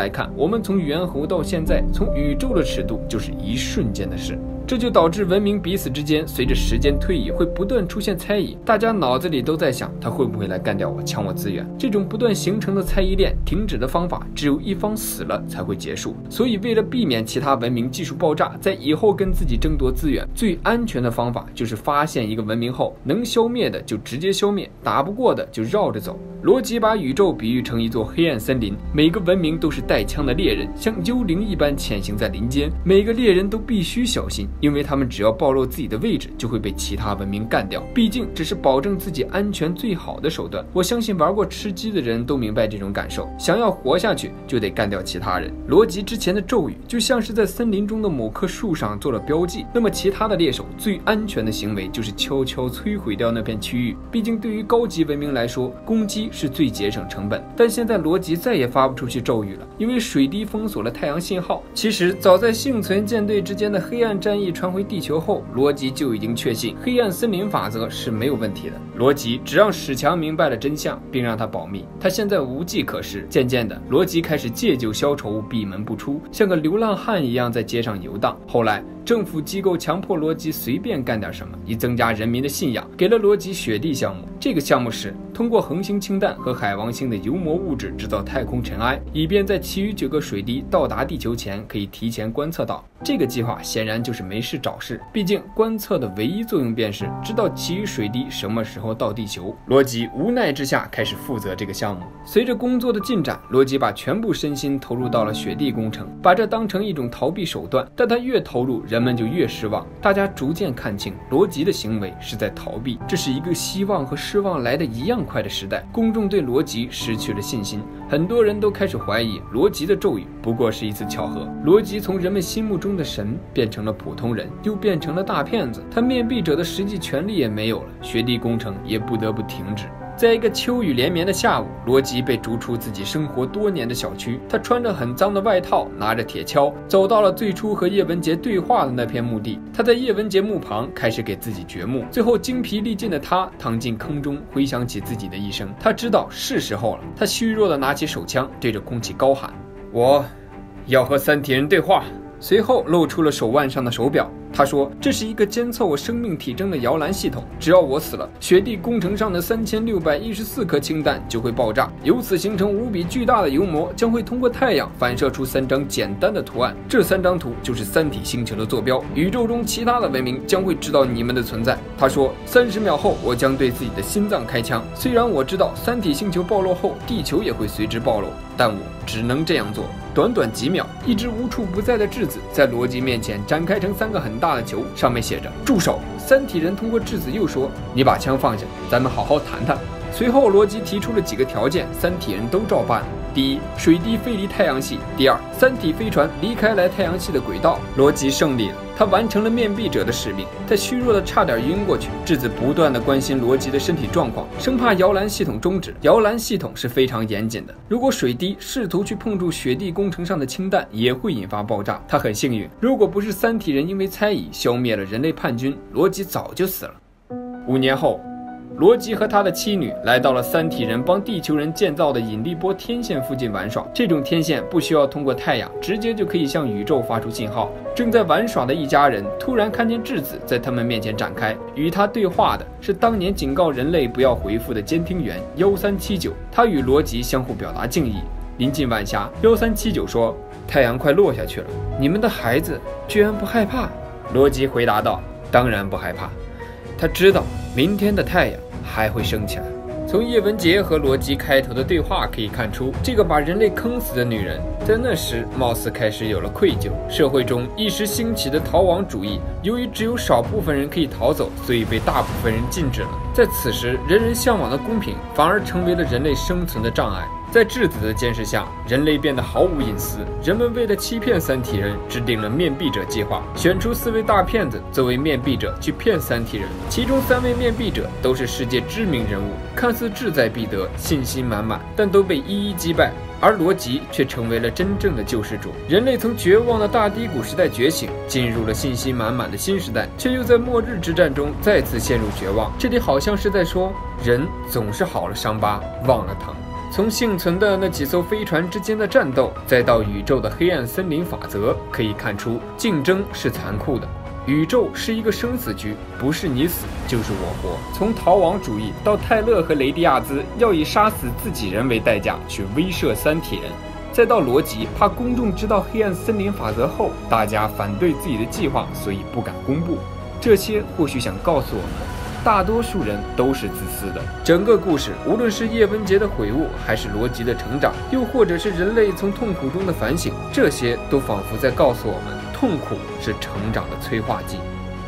来看，我们从猿猴到现在，从宇宙的尺度就是一瞬间的事。这就导致文明彼此之间随着时间推移会不断出现猜疑，大家脑子里都在想他会不会来干掉我，抢我资源。这种不断形成的猜疑链停止的方法只有一方死了才会结束，所以为了避免其他文明技术爆炸，在以后跟自己争夺资源，最安全的方法就是发现一个文明后，能消灭的就直接消灭，打不过的就绕着走。罗辑把宇宙比喻成一座黑暗森林，每个文明都是带枪的猎人，像幽灵一般潜行在林间，每个猎人都必须小心，因为他们只要暴露自己的位置，就会被其他文明干掉。毕竟这是保证自己安全最好的手段。我相信玩过吃鸡的人都明白这种感受，想要活下去就得干掉其他人。罗辑之前的咒语就像是在森林中的某棵树上做了标记，那么其他的猎手最安全的行为就是悄悄摧毁掉那片区域。毕竟对于高级文明来说，攻击是最节省成本。但现在罗辑再也发不出去咒语了，因为水滴封锁了太阳信号。其实早在幸存舰队之间的黑暗战役传回地球后，罗辑就已经确信黑暗森林法则是没有问题的。罗辑只让史强明白了真相，并让他保密。他现在无计可施。渐渐的，罗辑开始借酒消愁，闭门不出，像个流浪汉一样在街上游荡。后来政府机构强迫罗辑随便干点什么，以增加人民的信仰，给了罗辑雪地项目。这个项目是通过恒星氢弹和海王星的油膜物质制造太空尘埃，以便在其余九个水滴到达地球前可以提前观测到。这个计划显然就是没事找事，毕竟观测的唯一作用便是知道其余水滴什么时候到地球。罗辑无奈之下开始负责这个项目。随着工作的进展，罗辑把全部身心投入到了雪地工程，把这当成一种逃避手段。但他越投入，人们就越失望。大家逐渐看清罗辑的行为是在逃避，这是一个希望和失望来得一样快的时代。公众对罗辑失去了信心，很多人都开始怀疑罗辑的咒语不过是一次巧合。罗辑从人们心目中的神变成了普通人，又变成了大骗子，他面壁者的实际权利也没有了，雪地工程也不得不停止。在一个秋雨连绵的下午，罗辑被逐出自己生活多年的小区。他穿着很脏的外套，拿着铁锹，走到了最初和叶文洁对话的那片墓地。他在叶文洁墓旁开始给自己掘墓，最后精疲力尽的他躺进坑中，回想起自己的一生。他知道是时候了，他虚弱地拿起手枪，对着空气高喊：“我要和三体人对话。”随后露出了手腕上的手表。他说，这是一个监测我生命体征的摇篮系统，只要我死了，雪地工程上的三千六百一十四颗氢弹就会爆炸，由此形成无比巨大的油膜，将会通过太阳反射出三张简单的图案。这三张图就是三体星球的坐标，宇宙中其他的文明将会知道你们的存在。他说，三十秒后我将对自己的心脏开枪。虽然我知道三体星球暴露后地球也会随之暴露，但我只能这样做。短短几秒，一只无处不在的质子在罗辑面前展开成三个很大的球，上面写着住手。三体人通过质子又说，你把枪放下，咱们好好谈谈。随后罗辑提出了几个条件，三体人都照办。第一，水滴飞离太阳系；第二，三体飞船离开来太阳系的轨道。罗辑胜利了，他完成了面壁者的使命。他虚弱的差点晕过去，质子不断的关心罗辑的身体状况，生怕摇篮系统终止。摇篮系统是非常严谨的，如果水滴试图去碰触雪地工程上的氢弹，也会引发爆炸。他很幸运，如果不是三体人因为猜疑消灭了人类叛军，罗辑早就死了。五年后，罗辑和他的妻女来到了三体人帮地球人建造的引力波天线附近玩耍。这种天线不需要通过太阳，直接就可以向宇宙发出信号。正在玩耍的一家人突然看见质子在他们面前展开，与他对话的是当年警告人类不要回复的监听员幺三七九。他与罗辑相互表达敬意。临近晚霞，幺三七九说：“太阳快落下去了，你们的孩子居然不害怕？”罗辑回答道：“当然不害怕。”他知道明天的太阳还会升起来。从叶文洁和罗辑开头的对话可以看出，这个把人类坑死的女人在那时貌似开始有了愧疚。社会中一时兴起的逃亡主义，由于只有少部分人可以逃走，所以被大部分人禁止了。在此时，人人向往的公平反而成为了人类生存的障碍。在质子的监视下，人类变得毫无隐私。人们为了欺骗三体人，制定了面壁者计划，选出四位大骗子作为面壁者去骗三体人。其中三位面壁者都是世界知名人物，看似志在必得，信心满满，但都被一一击败。而罗辑却成为了真正的救世主。人类从绝望的大低谷时代觉醒，进入了信心满满的新时代，却又在末日之战中再次陷入绝望。这里好像是在说，人总是好了伤疤忘了疼。 从幸存的那几艘飞船之间的战斗，再到宇宙的黑暗森林法则，可以看出竞争是残酷的。宇宙是一个生死局，不是你死就是我活。从逃亡主义到泰勒和雷迪亚兹要以杀死自己人为代价去威慑三体人，再到罗辑怕公众知道黑暗森林法则后，大家反对自己的计划，所以不敢公布。这些或许想告诉我们，大多数人都是自私的。整个故事，无论是叶文洁的悔悟，还是罗辑的成长，又或者是人类从痛苦中的反省，这些都仿佛在告诉我们，痛苦是成长的催化剂。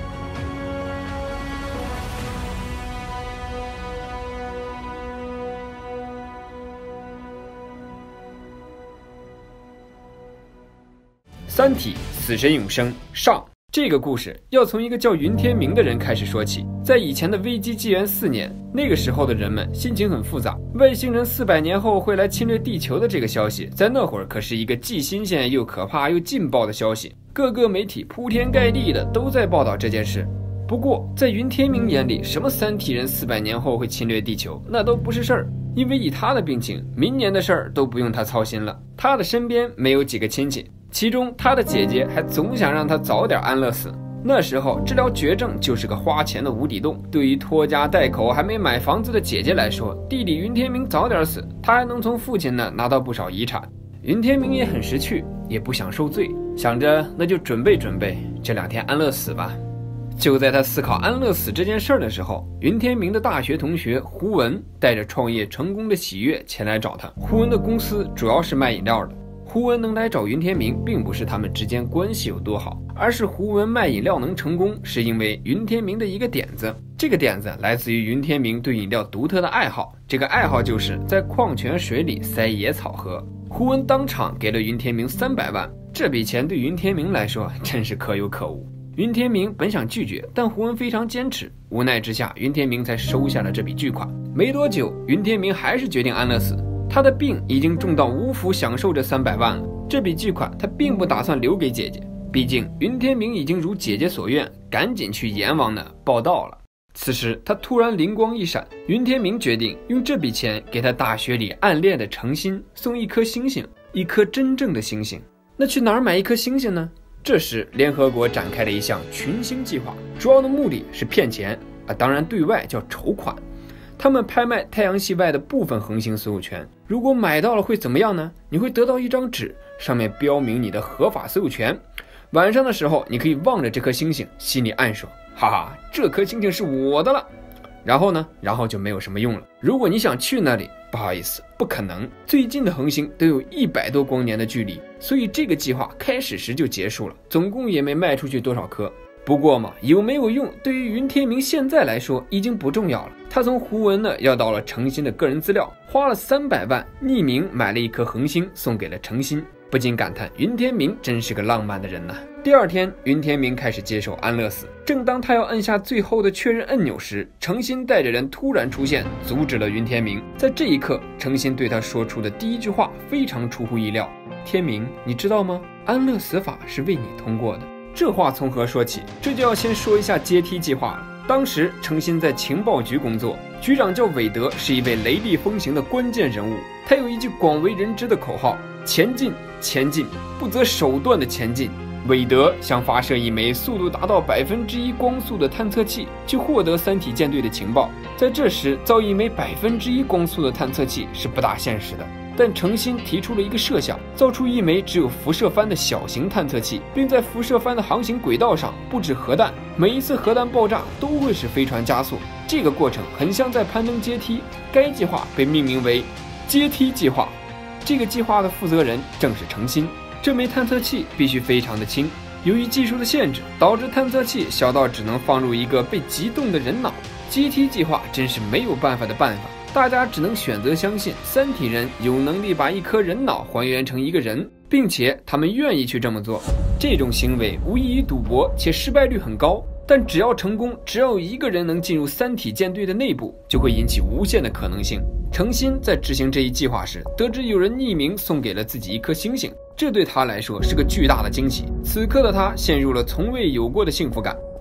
三体死神永生上。这个故事要从一个叫云天明的人开始说起。在以前的危机纪元四年，那个时候的人们心情很复杂，外星人四百年后会来侵略地球的这个消息，在那会儿可是一个既新鲜又可怕又劲爆的消息，各个媒体铺天盖地的都在报道这件事。不过在云天明眼里，什么三体人四百年后会侵略地球，那都不是事儿，因为以他的病情，明年的事儿都不用他操心了。他的身边没有几个亲戚，其中他的姐姐还总想让他早点安乐死。那时候治疗绝症就是个花钱的无底洞，对于拖家带口还没买房子的姐姐来说，弟弟云天明早点死，他还能从父亲那拿到不少遗产。云天明也很识趣，也不想受罪，想着那就准备准备，这两天安乐死吧。就在他思考安乐死这件事的时候，云天明的大学同学胡文带着创业成功的喜悦前来找他。胡文的公司主要是卖饮料的，胡文能来找云天明，并不是他们之间关系有多好，而是胡文卖饮料能成功，是因为云天明的一个点子。这个点子来自于云天明对饮料独特的爱好，这个爱好就是在矿泉水里塞野草喝。胡文当场给了云天明三百万，这笔钱对云天明来说真是可有可无。云天明本想拒绝，但胡文非常坚持，无奈之下，云天明才收下了这笔巨款。没多久，云天明还是决定安乐死。他的病已经重到无福享受这三百万了，这笔巨款他并不打算留给姐姐，毕竟云天明已经如姐姐所愿，赶紧去阎王那报到了。此时他突然灵光一闪，云天明决定用这笔钱给他大学里暗恋的程心送一颗星星，一颗真正的星星。那去哪儿买一颗星星呢？这时联合国展开了一项群星计划，主要的目的是骗钱啊，当然对外叫筹款。他们拍卖太阳系外的部分恒星所有权，如果买到了会怎么样呢？你会得到一张纸，上面标明你的合法所有权。晚上的时候，你可以望着这颗星星，心里暗说：哈哈，这颗星星是我的了。然后呢？然后就没有什么用了。如果你想去那里，不好意思，不可能。最近的恒星都有一百多光年的距离，所以这个计划开始时就结束了，总共也没卖出去多少颗。不过嘛，有没有用，对于云天明现在来说已经不重要了。他从胡文那要到了程心的个人资料，花了三百万匿名买了一颗恒星送给了程心，不禁感叹云天明真是个浪漫的人呐。第二天，云天明开始接受安乐死，正当他要按下最后的确认按钮时，程心带着人突然出现，阻止了云天明。在这一刻，程心对他说出的第一句话非常出乎意料：天明，你知道吗？安乐死法是为你通过的。这话从何说起？这就要先说一下阶梯计划了。当时程心在情报局工作，局长叫韦德，是一位雷厉风行的关键人物。他有一句广为人知的口号：前进，前进，不择手段的前进。韦德想发射一枚速度达到百分之一光速的探测器，去获得三体舰队的情报。在这时，造一枚百分之一光速的探测器是不大现实的。但程心提出了一个设想，造出一枚只有辐射帆的小型探测器，并在辐射帆的航行轨道上布置核弹，每一次核弹爆炸都会使飞船加速。这个过程很像在攀登阶梯，该计划被命名为阶梯计划。这个计划的负责人正是程心。这枚探测器必须非常的轻，由于技术的限制，导致探测器小到只能放入一个被击动的人脑。阶梯计划真是没有办法的办法，大家只能选择相信三体人有能力把一颗人脑还原成一个人，并且他们愿意去这么做。这种行为无异于赌博，且失败率很高，但只要成功，只要有一个人能进入三体舰队的内部，就会引起无限的可能性。程心在执行这一计划时，得知有人匿名送给了自己一颗星星，这对他来说是个巨大的惊喜。此刻的他陷入了从未有过的幸福感。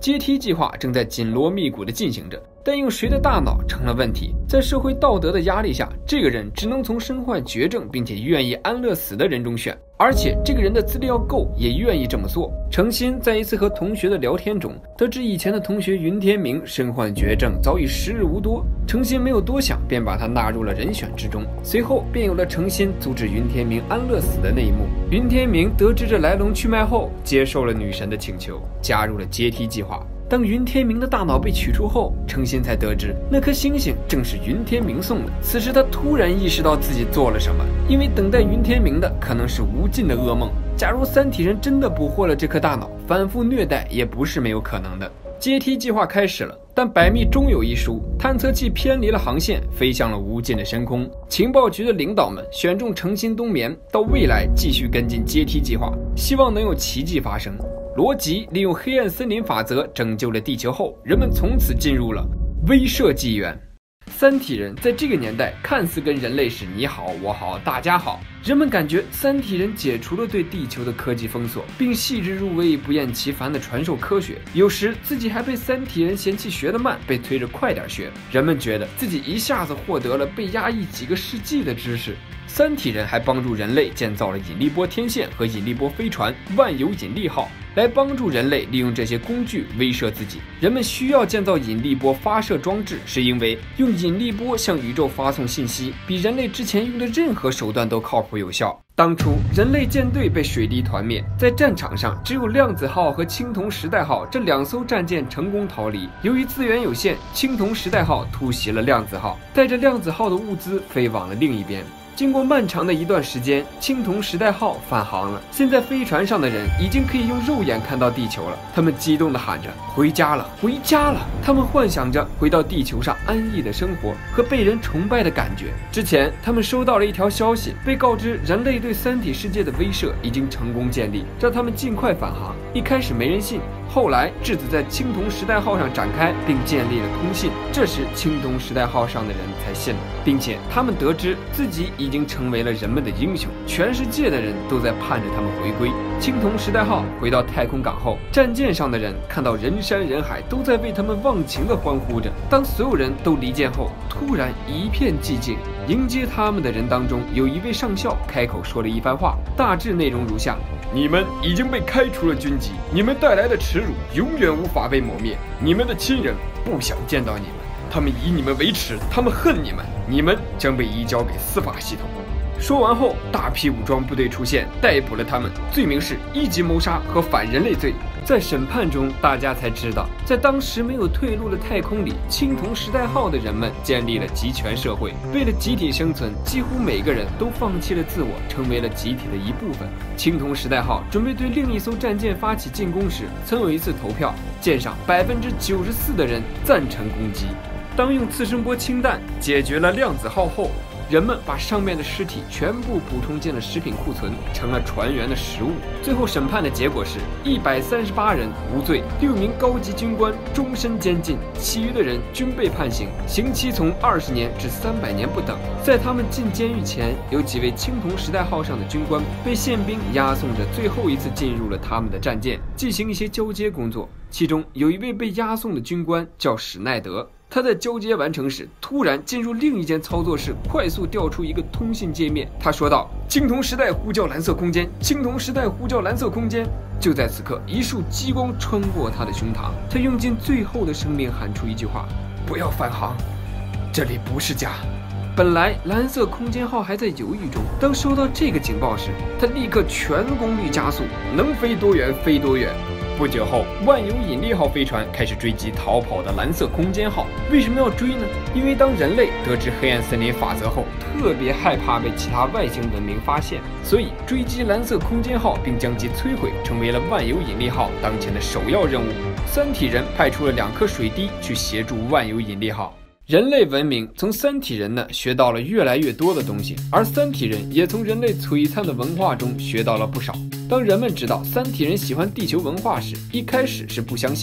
阶梯计划正在紧锣密鼓地进行着，但用谁的大脑成了问题。在社会道德的压力下，这个人只能从身患绝症并且愿意安乐死的人中选，而且这个人的资历要够，也愿意这么做。程心在一次和同学的聊天中，得知以前的同学云天明身患绝症，早已时日无多。程心没有多想，便把他纳入了人选之中。随后便有了程心阻止云天明安乐死的那一幕。云天明得知这来龙去脉后，接受了女神的请求，加入了阶梯计划。当云天明的大脑被取出后，程心才得知那颗星星正是云天明送的。此时他突然意识到自己做了什么，因为等待云天明的可能是无尽的噩梦。假如三体人真的捕获了这颗大脑，反复虐待也不是没有可能的。阶梯计划开始了，但百密终有一疏，探测器偏离了航线，飞向了无尽的深空。情报局的领导们选中程心冬眠，到未来继续跟进阶梯计划，希望能有奇迹发生。罗辑利用黑暗森林法则拯救了地球后，人们从此进入了威慑纪元。三体人在这个年代看似跟人类是你好我好大家好，人们感觉三体人解除了对地球的科技封锁，并细致入微不厌其烦地传授科学，有时自己还被三体人嫌弃学得慢，被催着快点学。人们觉得自己一下子获得了被压抑几个世纪的知识。三体人还帮助人类建造了引力波天线和引力波飞船万有引力号，来帮助人类利用这些工具威慑自己。人们需要建造引力波发射装置，是因为用引力波向宇宙发送信息，比人类之前用的任何手段都靠谱有效。当初人类舰队被水滴团灭，在战场上只有量子号和青铜时代号这两艘战舰成功逃离。由于资源有限，青铜时代号突袭了量子号，带着量子号的物资飞往了另一边。经过漫长的一段时间，青铜时代号返航了。现在飞船上的人已经可以用肉眼看到地球了，他们激动地喊着回家了，回家了。他们幻想着回到地球上安逸的生活和被人崇拜的感觉。之前他们收到了一条消息，被告知人类对三体世界的威慑已经成功建立，让他们尽快返航。一开始没人信，后来质子在青铜时代号上展开并建立了通信，这时青铜时代号上的人才信了，并且他们得知自己已经成为了人们的英雄，全世界的人都在盼着他们回归。青铜时代号回到太空港后，战舰上的人看到人山人海，都在为他们忘情地欢呼着。当所有人都离舰后，突然一片寂静。迎接他们的人当中，有一位上校开口说了一番话，大致内容如下：你们已经被开除了军籍，你们带来的耻辱永远无法被抹灭。你们的亲人不想见到你们，他们以你们为耻，他们恨你们，你们将被移交给司法系统。说完后，大批武装部队出现，逮捕了他们，罪名是一级谋杀和反人类罪。在审判中，大家才知道，在当时没有退路的太空里，青铜时代号的人们建立了集权社会，为了集体生存，几乎每个人都放弃了自我，成为了集体的一部分。青铜时代号准备对另一艘战舰发起进攻时，曾有一次投票，舰上百分之九十四的人赞成攻击。当用次声波氢弹解决了量子号后，人们把上面的尸体全部补充进了食品库存，成了船员的食物。最后审判的结果是一百三十八人无罪，六名高级军官终身监禁，其余的人均被判刑，刑期从二十年至三百年不等。在他们进监狱前，有几位青铜时代号上的军官被宪兵押送着最后一次进入了他们的战舰，进行一些交接工作。其中有一位被押送的军官叫史奈德，他在交接完成时，突然进入另一间操作室，快速调出一个通信界面。他说道：青铜时代呼叫蓝色空间，青铜时代呼叫蓝色空间。就在此刻，一束激光穿过他的胸膛，他用尽最后的生命喊出一句话：不要返航，这里不是家。本来蓝色空间号还在犹豫中，当收到这个警报时，他立刻全功率加速，能飞多远飞多远。不久后，万有引力号飞船开始追击逃跑的蓝色空间号。为什么要追呢？因为当人类得知黑暗森林法则后，特别害怕被其他外星文明发现，所以追击蓝色空间号并将其摧毁，成为了万有引力号当前的首要任务。三体人派出了两颗水滴去协助万有引力号。人类文明从三体人呢学到了越来越多的东西，而三体人也从人类璀璨的文化中学到了不少。当人们知道三体人喜欢地球文化时，一开始是不相信的，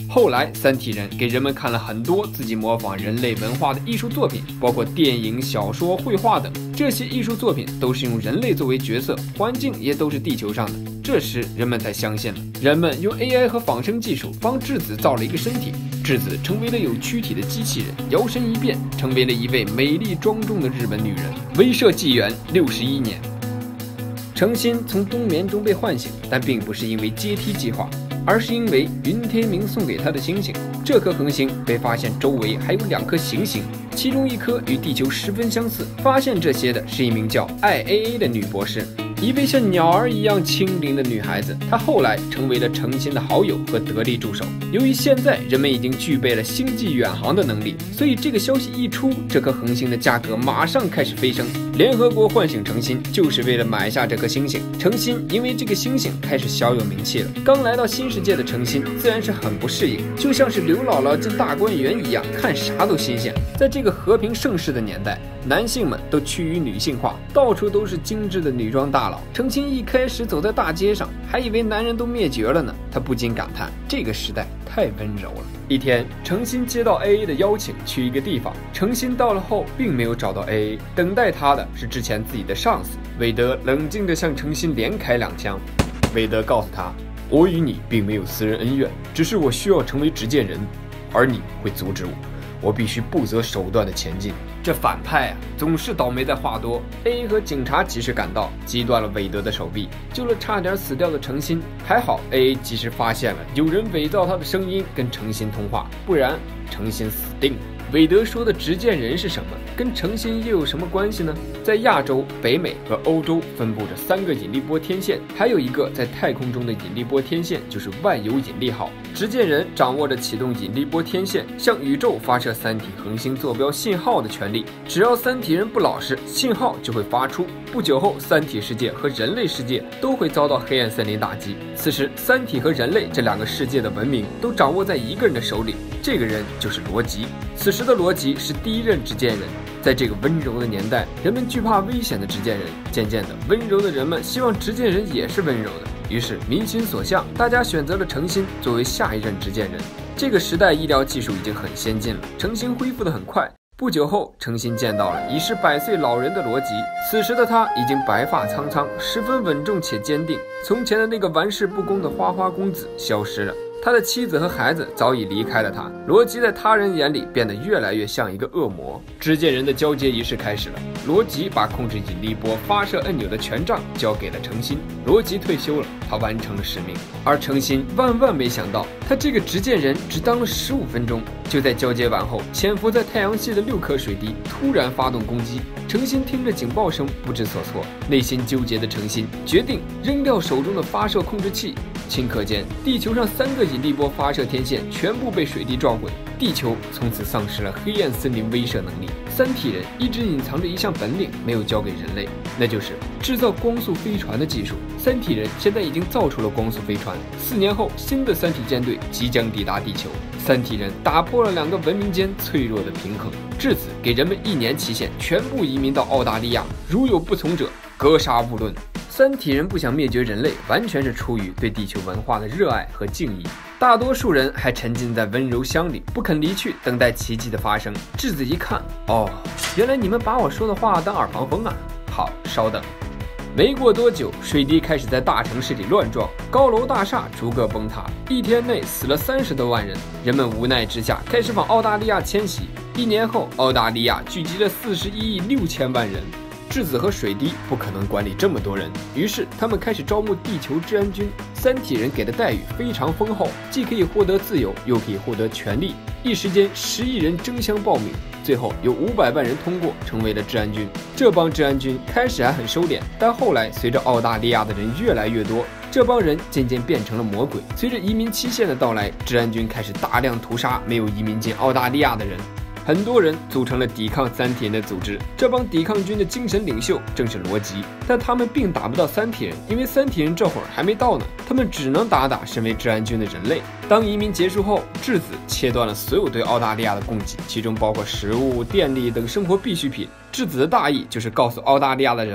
后来，三体人给人们看了很多自己模仿人类文化的艺术作品，包括电影、小说、绘画等。这些艺术作品都是用人类作为角色，环境也都是地球上的。这时，人们才相信了。人们用 A I 和仿生技术帮质子造了一个身体，质子成为了有躯体的机器人，摇身一变，成为了一位美丽庄重的日本女人。威慑纪元六十一年，程心从冬眠中被唤醒，但并不是因为阶梯计划，而是因为云天明送给他的星星。这颗恒星被发现周围还有两颗行星，其中一颗与地球十分相似。发现这些的是一名叫艾 A A 的女博士，一位像鸟儿一样轻灵的女孩子。她后来成为了程心的好友和得力助手。由于现在人们已经具备了星际远航的能力，所以这个消息一出，这颗恒星的价格马上开始飞升。联合国唤醒程心，就是为了买下这颗星星。程心因为这个星星开始小有名气了。刚来到新世界的程心自然是很不适应，就像是刘姥姥进大观园一样，看啥都新鲜。在这个和平盛世的年代，男性们都趋于女性化，到处都是精致的女装大佬。程心一开始走在大街上，还以为男人都灭绝了呢，他不禁感叹这个时代太温柔了。一天，程心接到 A A 的邀请，去一个地方。程心到了后，并没有找到 A A， 等待他的是之前自己的上司韦德，冷静地向程心连开两枪。韦德告诉他，我与你并没有私人恩怨，只是我需要成为执剑人，而你会阻止我，我必须不择手段的前进。这反派啊，总是倒霉在话多。A A 和警察及时赶到，击断了韦德的手臂，救了差点死掉的程心。还好 A A 及时发现了有人伪造他的声音跟程心通话，不然程心死定了。韦德说的执剑人是什么？跟程心又有什么关系呢？在亚洲、北美和欧洲分布着三个引力波天线，还有一个在太空中的引力波天线，就是万有引力号。执剑人掌握着启动引力波天线，向宇宙发射三体恒星坐标信号的权利。只要三体人不老实，信号就会发出。不久后，三体世界和人类世界都会遭到黑暗森林打击。此时，三体和人类这两个世界的文明都掌握在一个人的手里，这个人就是罗辑。此时的罗辑是第一任执剑人。在这个温柔的年代，人们惧怕危险的执剑人，渐渐的，温柔的人们希望执剑人也是温柔的。于是民心所向，大家选择了程心作为下一任执剑人。这个时代医疗技术已经很先进了，程心恢复得很快。不久后，程心见到了已是百岁老人的罗辑。此时的他已经白发苍苍，十分稳重且坚定。从前的那个玩世不恭的花花公子消失了，他的妻子和孩子早已离开了他。罗辑在他人眼里变得越来越像一个恶魔。执剑人的交接仪式开始了，罗辑把控制引力波发射按钮的权杖交给了程心。罗辑退休了，他完成了使命。而程心万万没想到，他这个执剑人只当了十五分钟，就在交接完后，潜伏在太阳系的六颗水滴突然发动攻击。程心听着警报声不知所措，内心纠结的程心决定扔掉手中的发射控制器。顷刻间，地球上三个引力波发射天线全部被水滴撞毁，地球从此丧失了黑暗森林威慑能力。三体人一直隐藏着一项本领没有交给人类，那就是制造光速飞船的技术。三体人现在已经造出了光速飞船，四年后新的三体舰队即将抵达地球。三体人打破了两个文明间脆弱的平衡，至此给人们一年期限，全部移民到澳大利亚，如有不从者格杀勿论。三体人不想灭绝人类，完全是出于对地球文化的热爱和敬意。大多数人还沉浸在温柔乡里，不肯离去，等待奇迹的发生。质子一看，哦，原来你们把我说的话当耳旁风啊！好，稍等。没过多久，水滴开始在大城市里乱撞，高楼大厦逐个崩塌，一天内死了三十多万人。人们无奈之下，开始往澳大利亚迁徙。一年后，澳大利亚聚集了四十一亿六千万人。质子和水滴不可能管理这么多人，于是他们开始招募地球治安军。三体人给的待遇非常丰厚，既可以获得自由，又可以获得权利。一时间，十亿人争相报名，最后有五百万人通过，成为了治安军。这帮治安军开始还很收敛，但后来随着澳大利亚的人越来越多，这帮人渐渐变成了魔鬼。随着移民期限的到来，治安军开始大量屠杀没有移民进澳大利亚的人。很多人组成了抵抗三体人的组织，这帮抵抗军的精神领袖正是罗辑，但他们并打不到三体人，因为三体人这会儿还没到呢，他们只能打打身为治安军的人类。当移民结束后，质子切断了所有对澳大利亚的供给，其中包括食物、电力等生活必需品。质子的大意就是告诉澳大利亚的人们，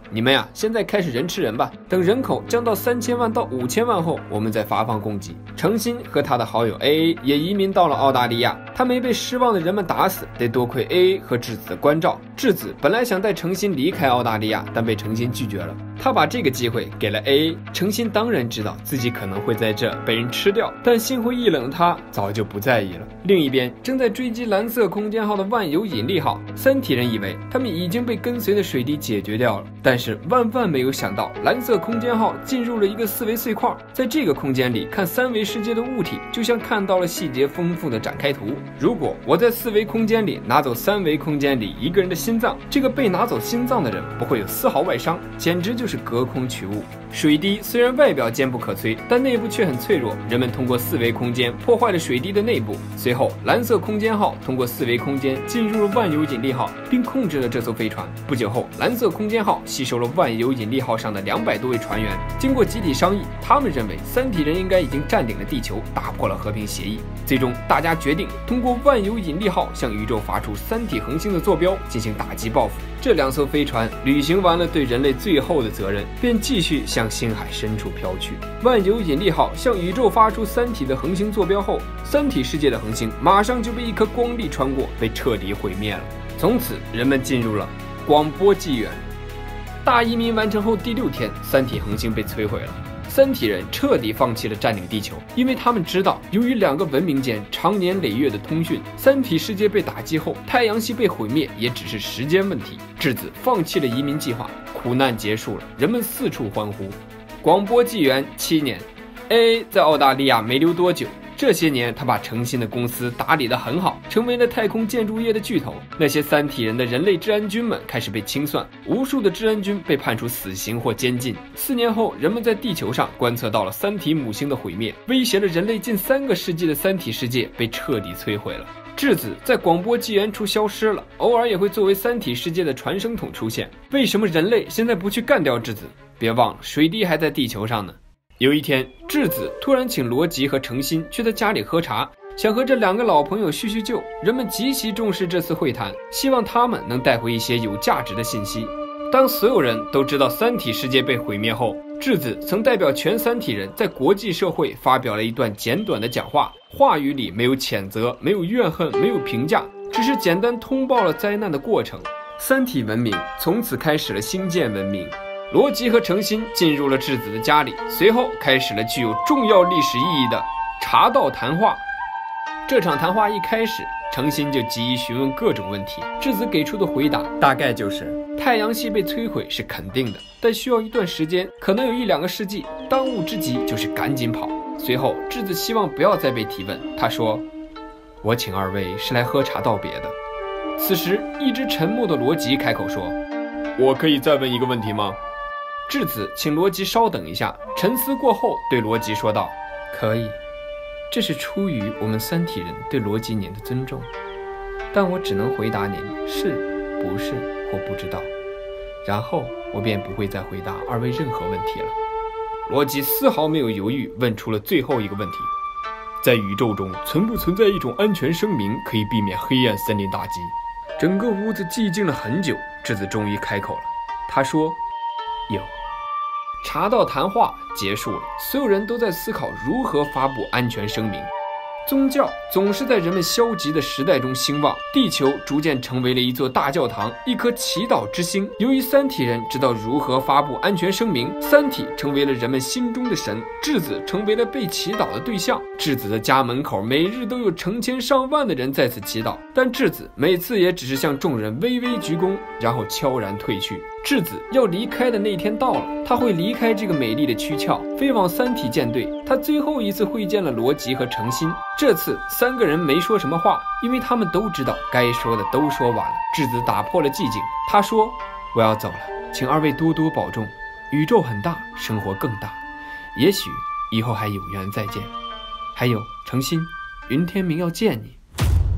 你们呀，现在开始人吃人吧。等人口降到三千万到五千万后，我们再发放供给。程心和他的好友 A A 也移民到了澳大利亚，他没被失望的人们打死，得多亏 A A 和质子的关照。质子本来想带程心离开澳大利亚，但被程心拒绝了。他把这个机会给了 A A， 程心当然知道自己可能会在这被人吃掉，但心灰意冷的他早就不在意了。另一边，正在追击蓝色空间号的万有引力号，三体人以为他们已经被跟随的水滴解决掉了，但是万万没有想到，蓝色空间号进入了一个四维碎块，在这个空间里看三维世界的物体，就像看到了细节丰富的展开图。如果我在四维空间里拿走三维空间里一个人的心脏，这个被拿走心脏的人不会有丝毫外伤，简直就是隔空取物。水滴虽然外表坚不可摧，但内部却很脆弱。人们通过四维空间破坏了水滴的内部，随后蓝色空间号通过四维空间进入了万有引力号，并控制了这艘飞船。不久后，蓝色空间号吸收了万有引力号上的两百多位船员。经过集体商议，他们认为三体人应该已经占领了地球，打破了和平协议。最终，大家决定通过万有引力号向宇宙发出三体恒星的坐标进行打击报复。这两艘飞船履行完了对人类最后的责任，便继续向星海深处飘去。万有引力号向宇宙发出三体的恒星坐标后，三体世界的恒星马上就被一颗光粒穿过，被彻底毁灭了。从此，人们进入了广播纪元。大移民完成后第六天，三体恒星被摧毁了。三体人彻底放弃了占领地球，因为他们知道，由于两个文明间长年累月的通讯，三体世界被打击后，太阳系被毁灭也只是时间问题。质子放弃了移民计划，苦难结束了，人们四处欢呼。广播纪元七年 ，A A 在澳大利亚没留多久。这些年，他把诚信的公司打理得很好，成为了太空建筑业的巨头。那些三体人的人类治安军们开始被清算，无数的治安军被判处死刑或监禁。四年后，人们在地球上观测到了三体母星的毁灭，威胁了人类近三个世纪的三体世界被彻底摧毁了。质子在广播纪元处消失了，偶尔也会作为三体世界的传声筒出现。为什么人类现在不去干掉质子？别忘了，水滴还在地球上呢。有一天，质子突然请罗辑和程心去他家里喝茶，想和这两个老朋友叙叙旧。人们极其重视这次会谈，希望他们能带回一些有价值的信息。当所有人都知道三体世界被毁灭后，质子曾代表全三体人在国际社会发表了一段简短的讲话，话语里没有谴责，没有怨恨，没有评价，只是简单通报了灾难的过程。三体文明从此开始了星舰文明。罗辑和程心进入了质子的家里，随后开始了具有重要历史意义的茶道谈话。这场谈话一开始，程心就急于询问各种问题，质子给出的回答大概就是太阳系被摧毁是肯定的，但需要一段时间，可能有一两个世纪，当务之急就是赶紧跑。随后质子希望不要再被提问，他说，我请二位是来喝茶道别的。此时一直沉默的罗辑开口说，我可以再问一个问题吗？质子请罗辑稍等一下，沉思过后对罗辑说道，可以，这是出于我们三体人对罗辑您的尊重，但我只能回答您是不是或不知道，然后我便不会再回答二位任何问题了。罗辑丝毫没有犹豫，问出了最后一个问题，在宇宙中存不存在一种安全声明，可以避免黑暗森林打击？整个屋子寂静了很久，质子终于开口了，他说，有。茶道谈话结束了，所有人都在思考如何发布安全声明。宗教总是在人们消极的时代中兴旺，地球逐渐成为了一座大教堂，一颗祈祷之星。由于三体人知道如何发布安全声明，三体成为了人们心中的神，质子成为了被祈祷的对象。质子的家门口每日都有成千上万的人在此祈祷，但质子每次也只是向众人微微鞠躬，然后悄然退去。质子要离开的那天到了，他会离开这个美丽的躯壳，飞往三体舰队。他最后一次会见了罗辑和程心，这次三个人没说什么话，因为他们都知道该说的都说完了。质子打破了寂静，他说，我要走了，请二位多多保重，宇宙很大，生活更大，也许以后还有缘再见。还有程心，云天明要见你。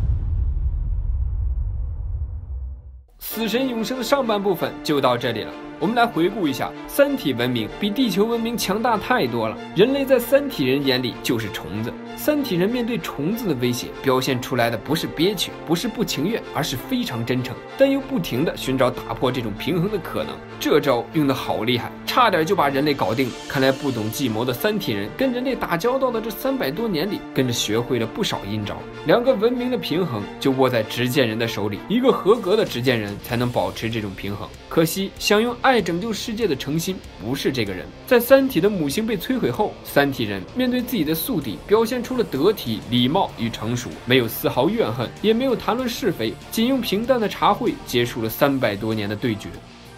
死神永生的上半部分就到这里了。 我们来回顾一下，三体文明比地球文明强大太多了。人类在三体人眼里就是虫子，三体人面对虫子的威胁，表现出来的不是憋屈，不是不情愿，而是非常真诚，但又不停地寻找打破这种平衡的可能。这招用得好厉害，差点就把人类搞定。看来不懂计谋的三体人跟人类打交道的这三百多年里，跟着学会了不少阴招。两个文明的平衡就握在执剑人的手里，一个合格的执剑人才能保持这种平衡。可惜想用爱拯救世界的诚心不是这个人。在三体的母星被摧毁后，三体人面对自己的宿敌，表现出了得体、礼貌与成熟，没有丝毫怨恨，也没有谈论是非，仅用平淡的茶会结束了三百多年的对决。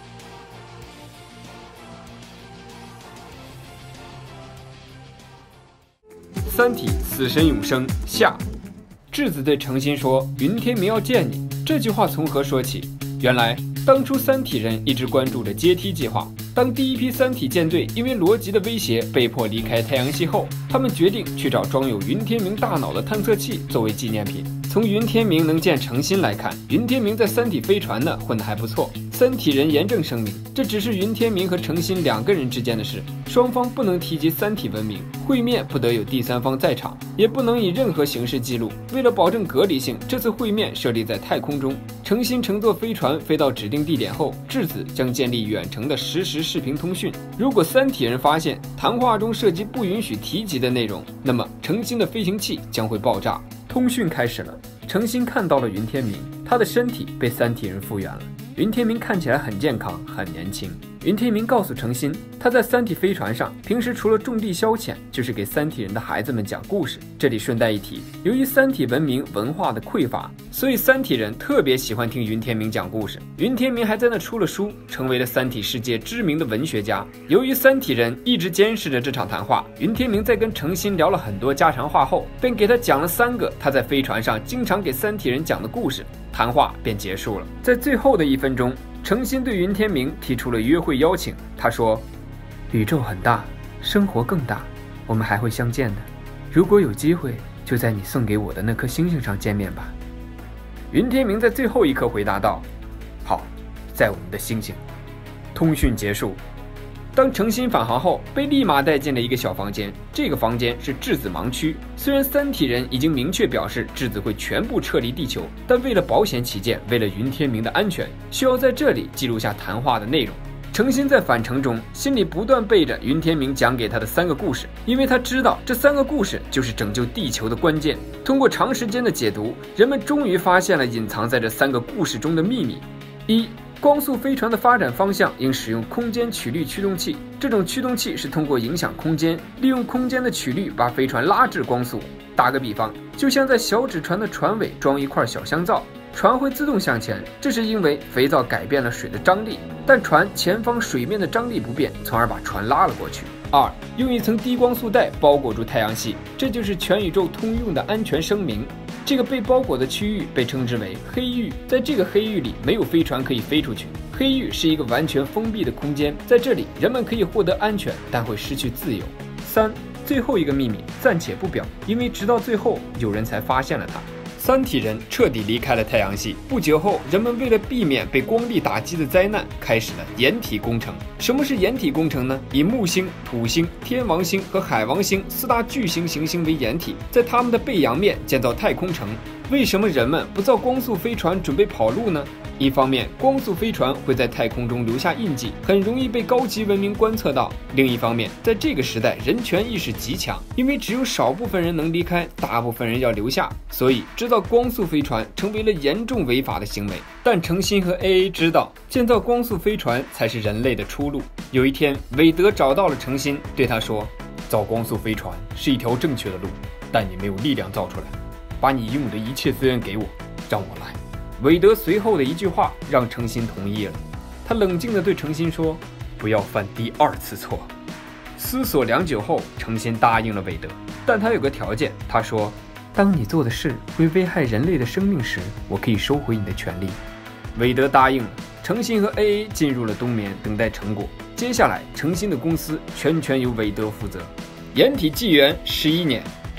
三体死神永生下，质子对诚心说：“云天明要见你。”这句话从何说起？原来当初三体人一直关注着阶梯计划。当第一批三体舰队因为罗辑的威胁被迫离开太阳系后，他们决定去找装有云天明大脑的探测器作为纪念品。从云天明能见诚心来看，云天明在三体飞船呢混得还不错。三体人严正声明，这只是云天明和诚心两个人之间的事，双方不能提及三体文明，会面不得有第三方在场，也不能以任何形式记录。为了保证隔离性，这次会面设立在太空中。诚心乘坐飞船飞到指定地点后，质子将建立远程的实时视频通讯。如果三体人发现谈话中涉及不允许提及的内容，那么诚心的飞行器将会爆炸。通讯开始了，诚心看到了云天明，他的身体被三体人复原了。云天明看起来很健康，很年轻。云天明告诉诚心，他在三体飞船上，平时除了种地消遣，就是给三体人的孩子们讲故事。这里顺带一提，由于三体文明文化的匮乏，所以三体人特别喜欢听云天明讲故事。云天明还在那出了书，成为了三体世界知名的文学家。由于三体人一直监视着这场谈话，云天明在跟诚心聊了很多家常话后，便给他讲了三个他在飞船上经常给三体人讲的故事。谈话便结束了。在最后的一分钟，诚心对云天明提出了约会邀请。他说：“宇宙很大，生活更大，我们还会相见的。如果有机会，就在你送给我的那颗星星上见面吧。”云天明在最后一刻回答道：“好，在我们的星星。”通讯结束。当诚心返航后，被立马带进了一个小房间。这个房间是质子盲区。虽然三体人已经明确表示质子会全部撤离地球，但为了保险起见，为了云天明的安全，需要在这里记录下谈话的内容。诚心在返程中，心里不断背着云天明讲给他的三个故事，因为他知道这三个故事就是拯救地球的关键。通过长时间的解读，人们终于发现了隐藏在这三个故事中的秘密。一、光速飞船的发展方向应使用空间曲率驱动器，这种驱动器是通过影响空间，利用空间的曲率把飞船拉至光速。打个比方，就像在小纸船的船尾装一块小香皂，船会自动向前，这是因为肥皂改变了水的张力，但船前方水面的张力不变，从而把船拉了过去。二、用一层低光速带包裹住太阳系，这就是全宇宙通用的安全声明。这个被包裹的区域被称之为黑域，在这个黑域里没有飞船可以飞出去。黑域是一个完全封闭的空间，在这里人们可以获得安全，但会失去自由。三、最后一个秘密暂且不表，因为直到最后有人才发现了它。三体人彻底离开了太阳系。不久后，人们为了避免被光力打击的灾难，开始了掩体工程。什么是掩体工程呢？以木星、土星、天王星和海王星四大巨型行星为掩体，在它们的背阳面建造太空城。为什么人们不造光速飞船准备跑路呢？一方面，光速飞船会在太空中留下印记，很容易被高级文明观测到；另一方面，在这个时代，人权意识极强，因为只有少部分人能离开，大部分人要留下，所以制造光速飞船成为了严重违法的行为。但诚心和 A A 知道，建造光速飞船才是人类的出路。有一天，韦德找到了诚心，对他说：“造光速飞船是一条正确的路，但你没有力量造出来。把你拥有的一切资源给我，让我来。”韦德随后的一句话让诚心同意了。他冷静地对诚心说：“不要犯第二次错。”思索良久后，诚心答应了韦德，但他有个条件。他说：“当你做的事会危害人类的生命时，我可以收回你的权利。”韦德答应了。诚心和 A A 进入了冬眠，等待成果。接下来，诚心的公司全权由韦德负责。掩体纪元十一年。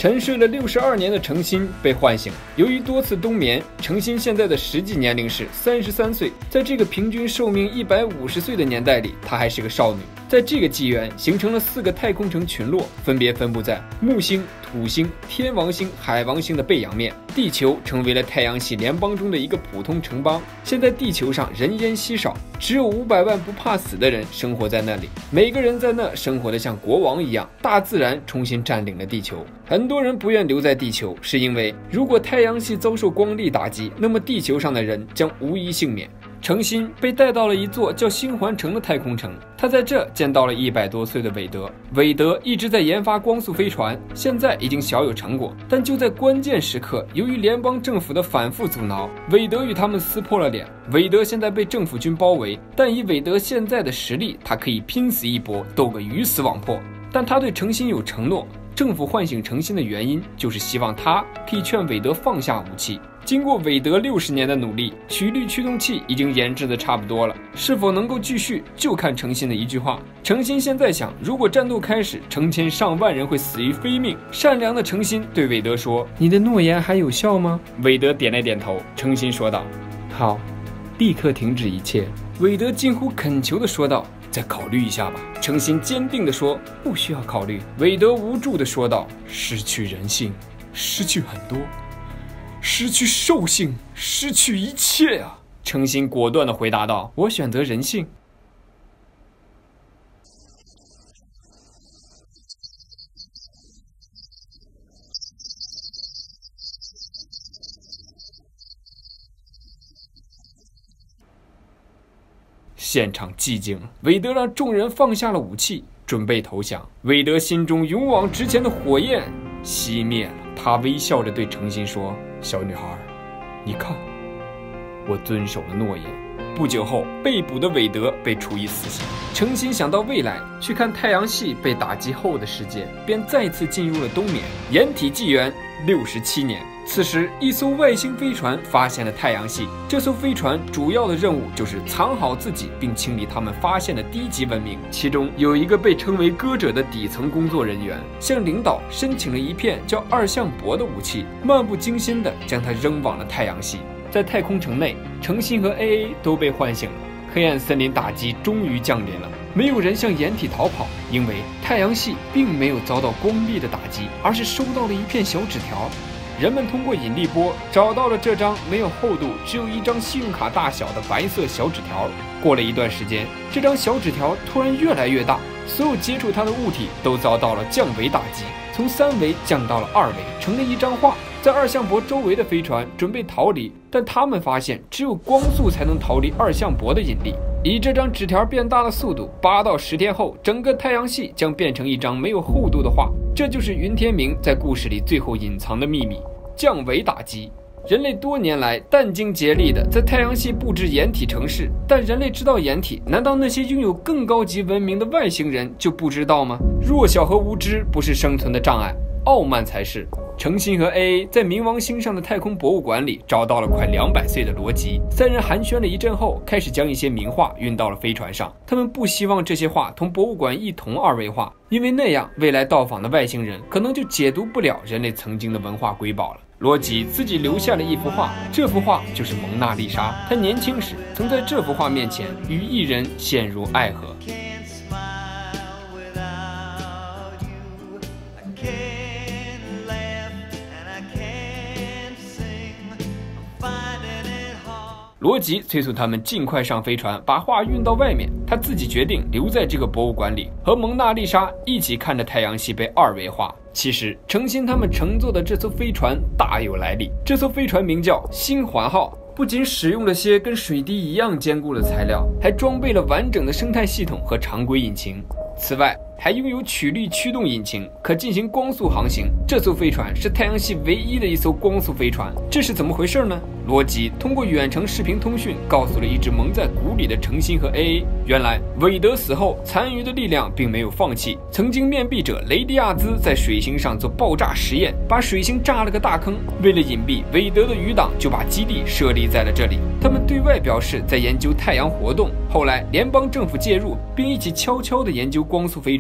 沉睡了六十二年的程心被唤醒，由于多次冬眠，程心现在的实际年龄是三十三岁。在这个平均寿命一百五十岁的年代里，她还是个少女。在这个纪元形成了四个太空城群落，分别分布在木星、土星、天王星、海王星的背阳面。地球成为了太阳系联邦中的一个普通城邦。现在地球上人烟稀少，只有五百万不怕死的人生活在那里，每个人在那生活得像国王一样。大自然重新占领了地球。很多人不愿留在地球，是因为如果太阳系遭受光力打击，那么地球上的人将无一幸免。程心被带到了一座叫星环城的太空城，他在这见到了一百多岁的韦德。韦德一直在研发光速飞船，现在已经小有成果，但就在关键时刻，由于联邦政府的反复阻挠，韦德与他们撕破了脸。韦德现在被政府军包围，但以韦德现在的实力，他可以拼死一搏，斗个鱼死网破。但他对程心有承诺，政府唤醒程心的原因就是希望他可以劝韦德放下武器。经过韦德六十年的努力，曲率驱动器已经研制的差不多了，是否能够继续，就看程心的一句话。程心现在想，如果战斗开始，成千上万人会死于非命。善良的程心对韦德说：“你的诺言还有效吗？”韦德点了点头。程心说道：“好，立刻停止一切。”韦德近乎恳求地说道：“再考虑一下吧。”程心坚定地说：“不需要考虑。”韦德无助地说道：“失去人性，失去很多。失去兽性，失去一切啊！”程心果断地回答道：“我选择人性。”现场寂静了，韦德让众人放下了武器，准备投降。韦德心中勇往直前的火焰熄灭了，他微笑着对程心说：“小女孩，你看，我遵守了诺言。”不久后，被捕的韦德被处以死刑。程心想到未来，去看太阳系被打击后的世界，便再次进入了冬眠。掩体纪元六十七年，此时一艘外星飞船发现了太阳系。这艘飞船主要的任务就是藏好自己，并清理他们发现的低级文明。其中有一个被称为歌者的底层工作人员，向领导申请了一片叫二向箔的武器，漫不经心地将它扔往了太阳系。在太空城内，程心和 A A 都被唤醒了。黑暗森林打击终于降临了，没有人向掩体逃跑，因为太阳系并没有遭到光力的打击，而是收到了一片小纸条。人们通过引力波找到了这张没有厚度，只有一张信用卡大小的白色小纸条。过了一段时间，这张小纸条突然越来越大，所有接触它的物体都遭到了降维打击，从三维降到了二维，成了一张画。在二向箔周围的飞船准备逃离，但他们发现只有光速才能逃离二向箔的引力。以这张纸条变大的速度，八到十天后，整个太阳系将变成一张没有厚度的画。这就是云天明在故事里最后隐藏的秘密——降维打击。人类多年来殚精竭力地在太阳系布置掩体城市，但人类知道掩体，难道那些拥有更高级文明的外星人就不知道吗？弱小和无知不是生存的障碍，傲慢才是。程心和 A A 在冥王星上的太空博物馆里找到了快两百岁的罗辑，三人寒暄了一阵后，开始将一些名画运到了飞船上。他们不希望这些画同博物馆一同二维化，因为那样未来到访的外星人可能就解读不了人类曾经的文化瑰宝了。罗辑自己留下了一幅画，这幅画就是蒙娜丽莎。他年轻时曾在这幅画面前与一人陷入爱河。罗辑催促他们尽快上飞船，把画运到外面。他自己决定留在这个博物馆里，和蒙娜丽莎一起看着太阳系被二维化。其实，程心他们乘坐的这艘飞船大有来历。这艘飞船名叫星环号，不仅使用了些跟水滴一样坚固的材料，还装备了完整的生态系统和常规引擎。此外，还拥有曲率驱动引擎，可进行光速航行。这艘飞船是太阳系唯一的一艘光速飞船，这是怎么回事呢？罗辑通过远程视频通讯告诉了一直蒙在鼓里的程心和 A A， 原来韦德死后，残余的力量并没有放弃。曾经面壁者雷迪亚兹在水星上做爆炸实验，把水星炸了个大坑。为了隐蔽，韦德的余党就把基地设立在了这里。他们对外表示在研究太阳活动，后来联邦政府介入，并一起悄悄地研究光速飞船。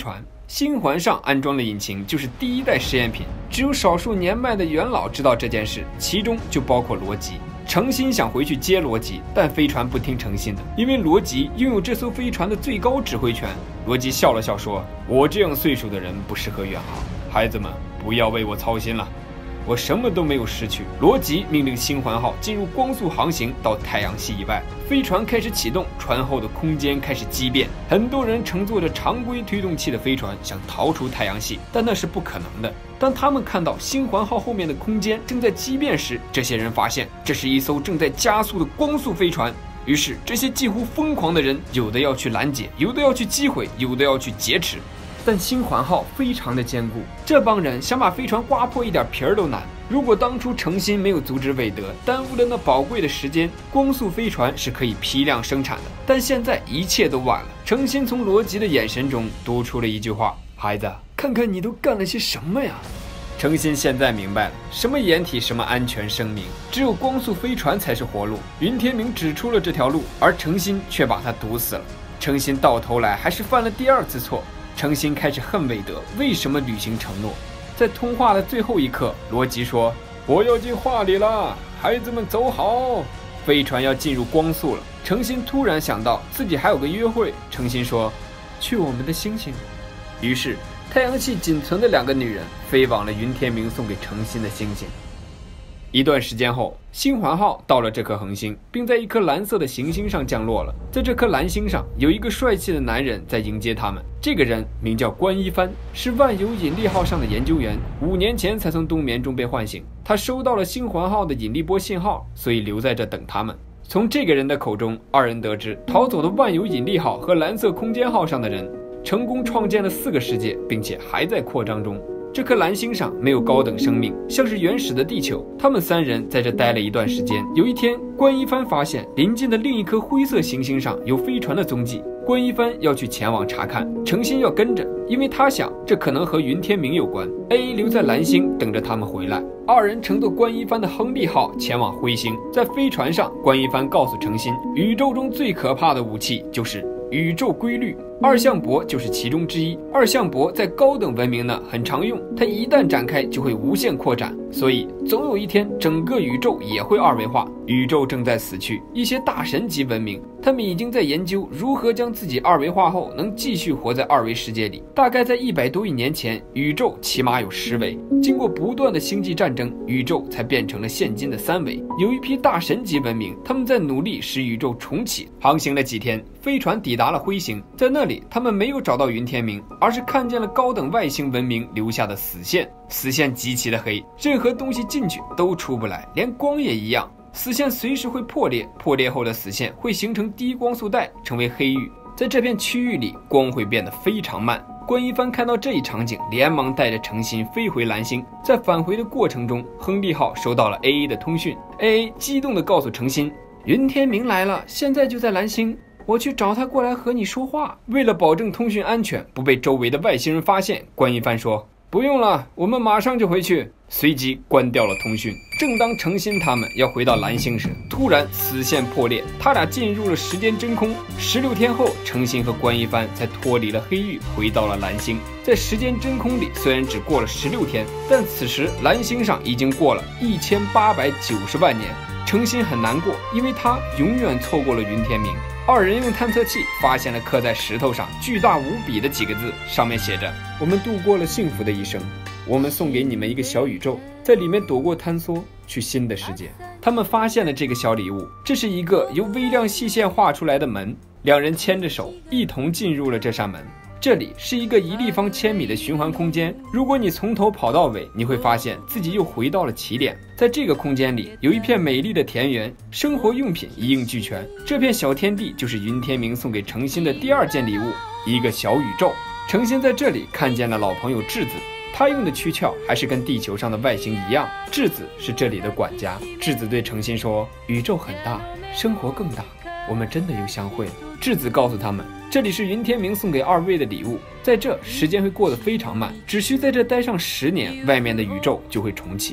星环上安装的引擎就是第一代实验品，只有少数年迈的元老知道这件事，其中就包括罗辑。程心想回去接罗辑，但飞船不听程心的，因为罗辑拥有这艘飞船的最高指挥权。罗辑笑了笑说：“我这样岁数的人不适合远航，孩子们不要为我操心了。”我什么都没有失去。罗辑命令星环号进入光速航行到太阳系以外，飞船开始启动，船后的空间开始激变。很多人乘坐着常规推动器的飞船想逃出太阳系，但那是不可能的。当他们看到星环号后面的空间正在激变时，这些人发现这是一艘正在加速的光速飞船。于是这些几乎疯狂的人，有的要去拦截，有的要去击毁，有的要去劫持。但星环号非常的坚固，这帮人想把飞船刮破一点皮儿都难。如果当初程心没有阻止韦德，耽误了那宝贵的时间，光速飞船是可以批量生产的。但现在一切都晚了。程心从罗辑的眼神中读出了一句话：“孩子，看看你都干了些什么呀？”程心现在明白了，什么掩体，什么安全生命，只有光速飞船才是活路。云天明指出了这条路，而程心却把它堵死了。程心到头来还是犯了第二次错。程心开始恨韦德为什么履行承诺。在通话的最后一刻，罗辑说：“我要进化里了，孩子们走好。”飞船要进入光速了。程心突然想到自己还有个约会，程心说：“去我们的星星。”于是太阳系仅存的两个女人飞往了云天明送给程心的星星。一段时间后，星环号到了这颗恒星，并在一颗蓝色的行星上降落了。在这颗蓝星上，有一个帅气的男人在迎接他们。这个人名叫关一帆，是万有引力号上的研究员，五年前才从冬眠中被唤醒。他收到了星环号的引力波信号，所以留在这等他们。从这个人的口中，二人得知逃走的万有引力号和蓝色空间号上的人成功创建了四个世界，并且还在扩张中。这颗蓝星上没有高等生命，像是原始的地球。他们三人在这待了一段时间。有一天，关一帆发现临近的另一颗灰色行星上有飞船的踪迹。关一帆要去前往查看，程心要跟着，因为他想这可能和云天明有关。A 留在蓝星等着他们回来。二人乘坐关一帆的亨利号前往灰星。在飞船上，关一帆告诉程心，宇宙中最可怕的武器就是宇宙规律，二向箔就是其中之一。二向箔在高等文明呢很常用，它一旦展开就会无限扩展，所以总有一天整个宇宙也会二维化。宇宙正在死去，一些大神级文明，他们已经在研究如何将自己二维化后能继续活在二维世界里。大概在一百多亿年前，宇宙起码有十维，经过不断的星际战争，宇宙才变成了现今的三维。有一批大神级文明，他们在努力使宇宙重启。航行了几天，飞船抵达了灰星，在那里他们没有找到云天明，而是看见了高等外星文明留下的死线。死线极其的黑，任何东西进去都出不来，连光也一样。死线随时会破裂，破裂后的死线会形成低光速带，成为黑域。在这片区域里，光会变得非常慢。关一帆看到这一场景，连忙带着程心飞回蓝星。在返回的过程中，亨利号收到了 A A 的通讯。 A A 激动地告诉程心，云天明来了，现在就在蓝星，我去找他过来和你说话。为了保证通讯安全，不被周围的外星人发现，关一帆说，不用了，我们马上就回去。随即关掉了通讯。正当程心他们要回到蓝星时，突然死线破裂，他俩进入了时间真空。十六天后，程心和关一帆才脱离了黑域，回到了蓝星。在时间真空里，虽然只过了十六天，但此时蓝星上已经过了一千八百九十万年。程心很难过，因为他永远错过了云天明。二人用探测器发现了刻在石头上巨大无比的几个字，上面写着，我们度过了幸福的一生，我们送给你们一个小宇宙，在里面躲过坍缩，去新的世界。他们发现了这个小礼物，这是一个由微量细线画出来的门。两人牵着手一同进入了这扇门。这里是一个一立方千米的循环空间，如果你从头跑到尾，你会发现自己又回到了起点。在这个空间里，有一片美丽的田园，生活用品一应俱全。这片小天地就是云天明送给程心的第二件礼物，一个小宇宙。程心在这里看见了老朋友质子，他用的躯壳还是跟地球上的外形一样。质子是这里的管家。质子对程心说，宇宙很大，生活更大，我们真的又相会了。质子告诉他们，这里是云天明送给二位的礼物，在这时间会过得非常慢，只需在这待上十年，外面的宇宙就会重启。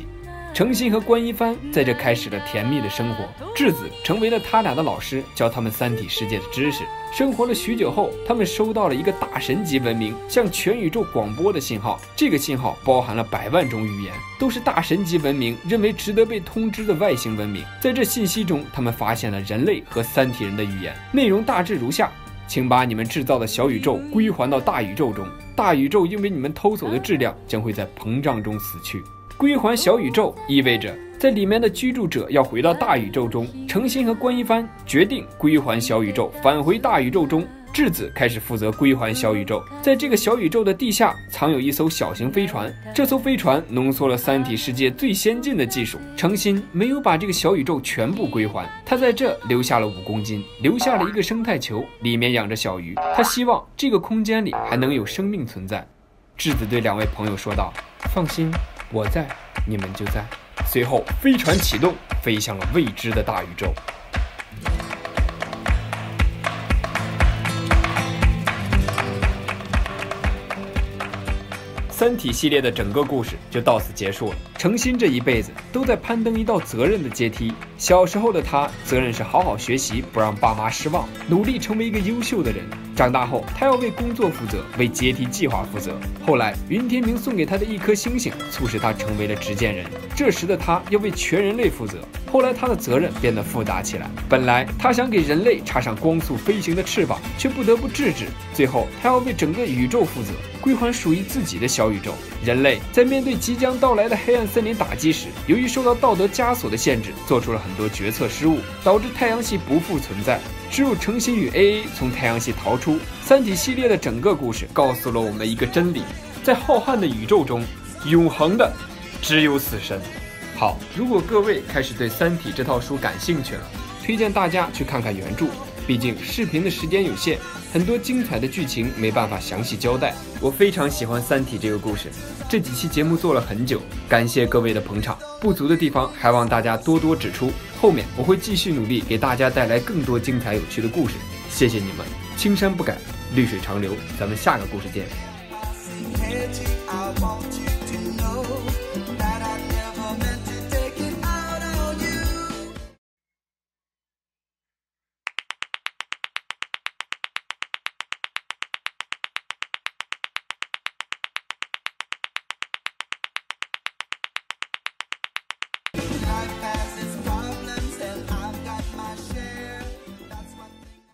程心和关一帆在这开始了甜蜜的生活，质子成为了他俩的老师，教他们三体世界的知识。生活了许久后，他们收到了一个大神级文明向全宇宙广播的信号，这个信号包含了百万种语言，都是大神级文明认为值得被通知的外星文明。在这信息中，他们发现了人类和三体人的语言，内容大致如下：请把你们制造的小宇宙归还到大宇宙中，大宇宙因为你们偷走的质量将会在膨胀中死去。归还小宇宙意味着在里面的居住者要回到大宇宙中。程心和关一帆决定归还小宇宙，返回大宇宙中。质子开始负责归还小宇宙。在这个小宇宙的地下藏有一艘小型飞船，这艘飞船浓缩了三体世界最先进的技术。程心没有把这个小宇宙全部归还，他在这留下了五公斤，留下了一个生态球，里面养着小鱼。他希望这个空间里还能有生命存在。质子对两位朋友说道：放心，我在，你们就在。随后飞船启动，飞向了未知的大宇宙。三体系列的整个故事就到此结束了。程心这一辈子都在攀登一道责任的阶梯。小时候的他，责任是好好学习，不让爸妈失望，努力成为一个优秀的人。长大后，他要为工作负责，为阶梯计划负责。后来，云天明送给他的一颗星星，促使他成为了执剑人。这时的他要为全人类负责。后来，他的责任变得复杂起来。本来他想给人类插上光速飞行的翅膀，却不得不制止。最后，他要为整个宇宙负责，归还属于自己的小宇宙。人类在面对即将到来的黑暗森林打击时，由于受到道德枷锁的限制，做出了很多决策失误，导致太阳系不复存在。只有程心与 A A 从太阳系逃出。三体系列的整个故事告诉了我们一个真理：在浩瀚的宇宙中，永恒的只有死神。好，如果各位开始对三体这套书感兴趣了，推荐大家去看看原著，毕竟视频的时间有限，很多精彩的剧情没办法详细交代。我非常喜欢三体这个故事，这几期节目做了很久，感谢各位的捧场，不足的地方还望大家多多指出。后面我会继续努力给大家带来更多精彩有趣的故事，谢谢你们。青山不改，绿水长流，咱们下个故事见。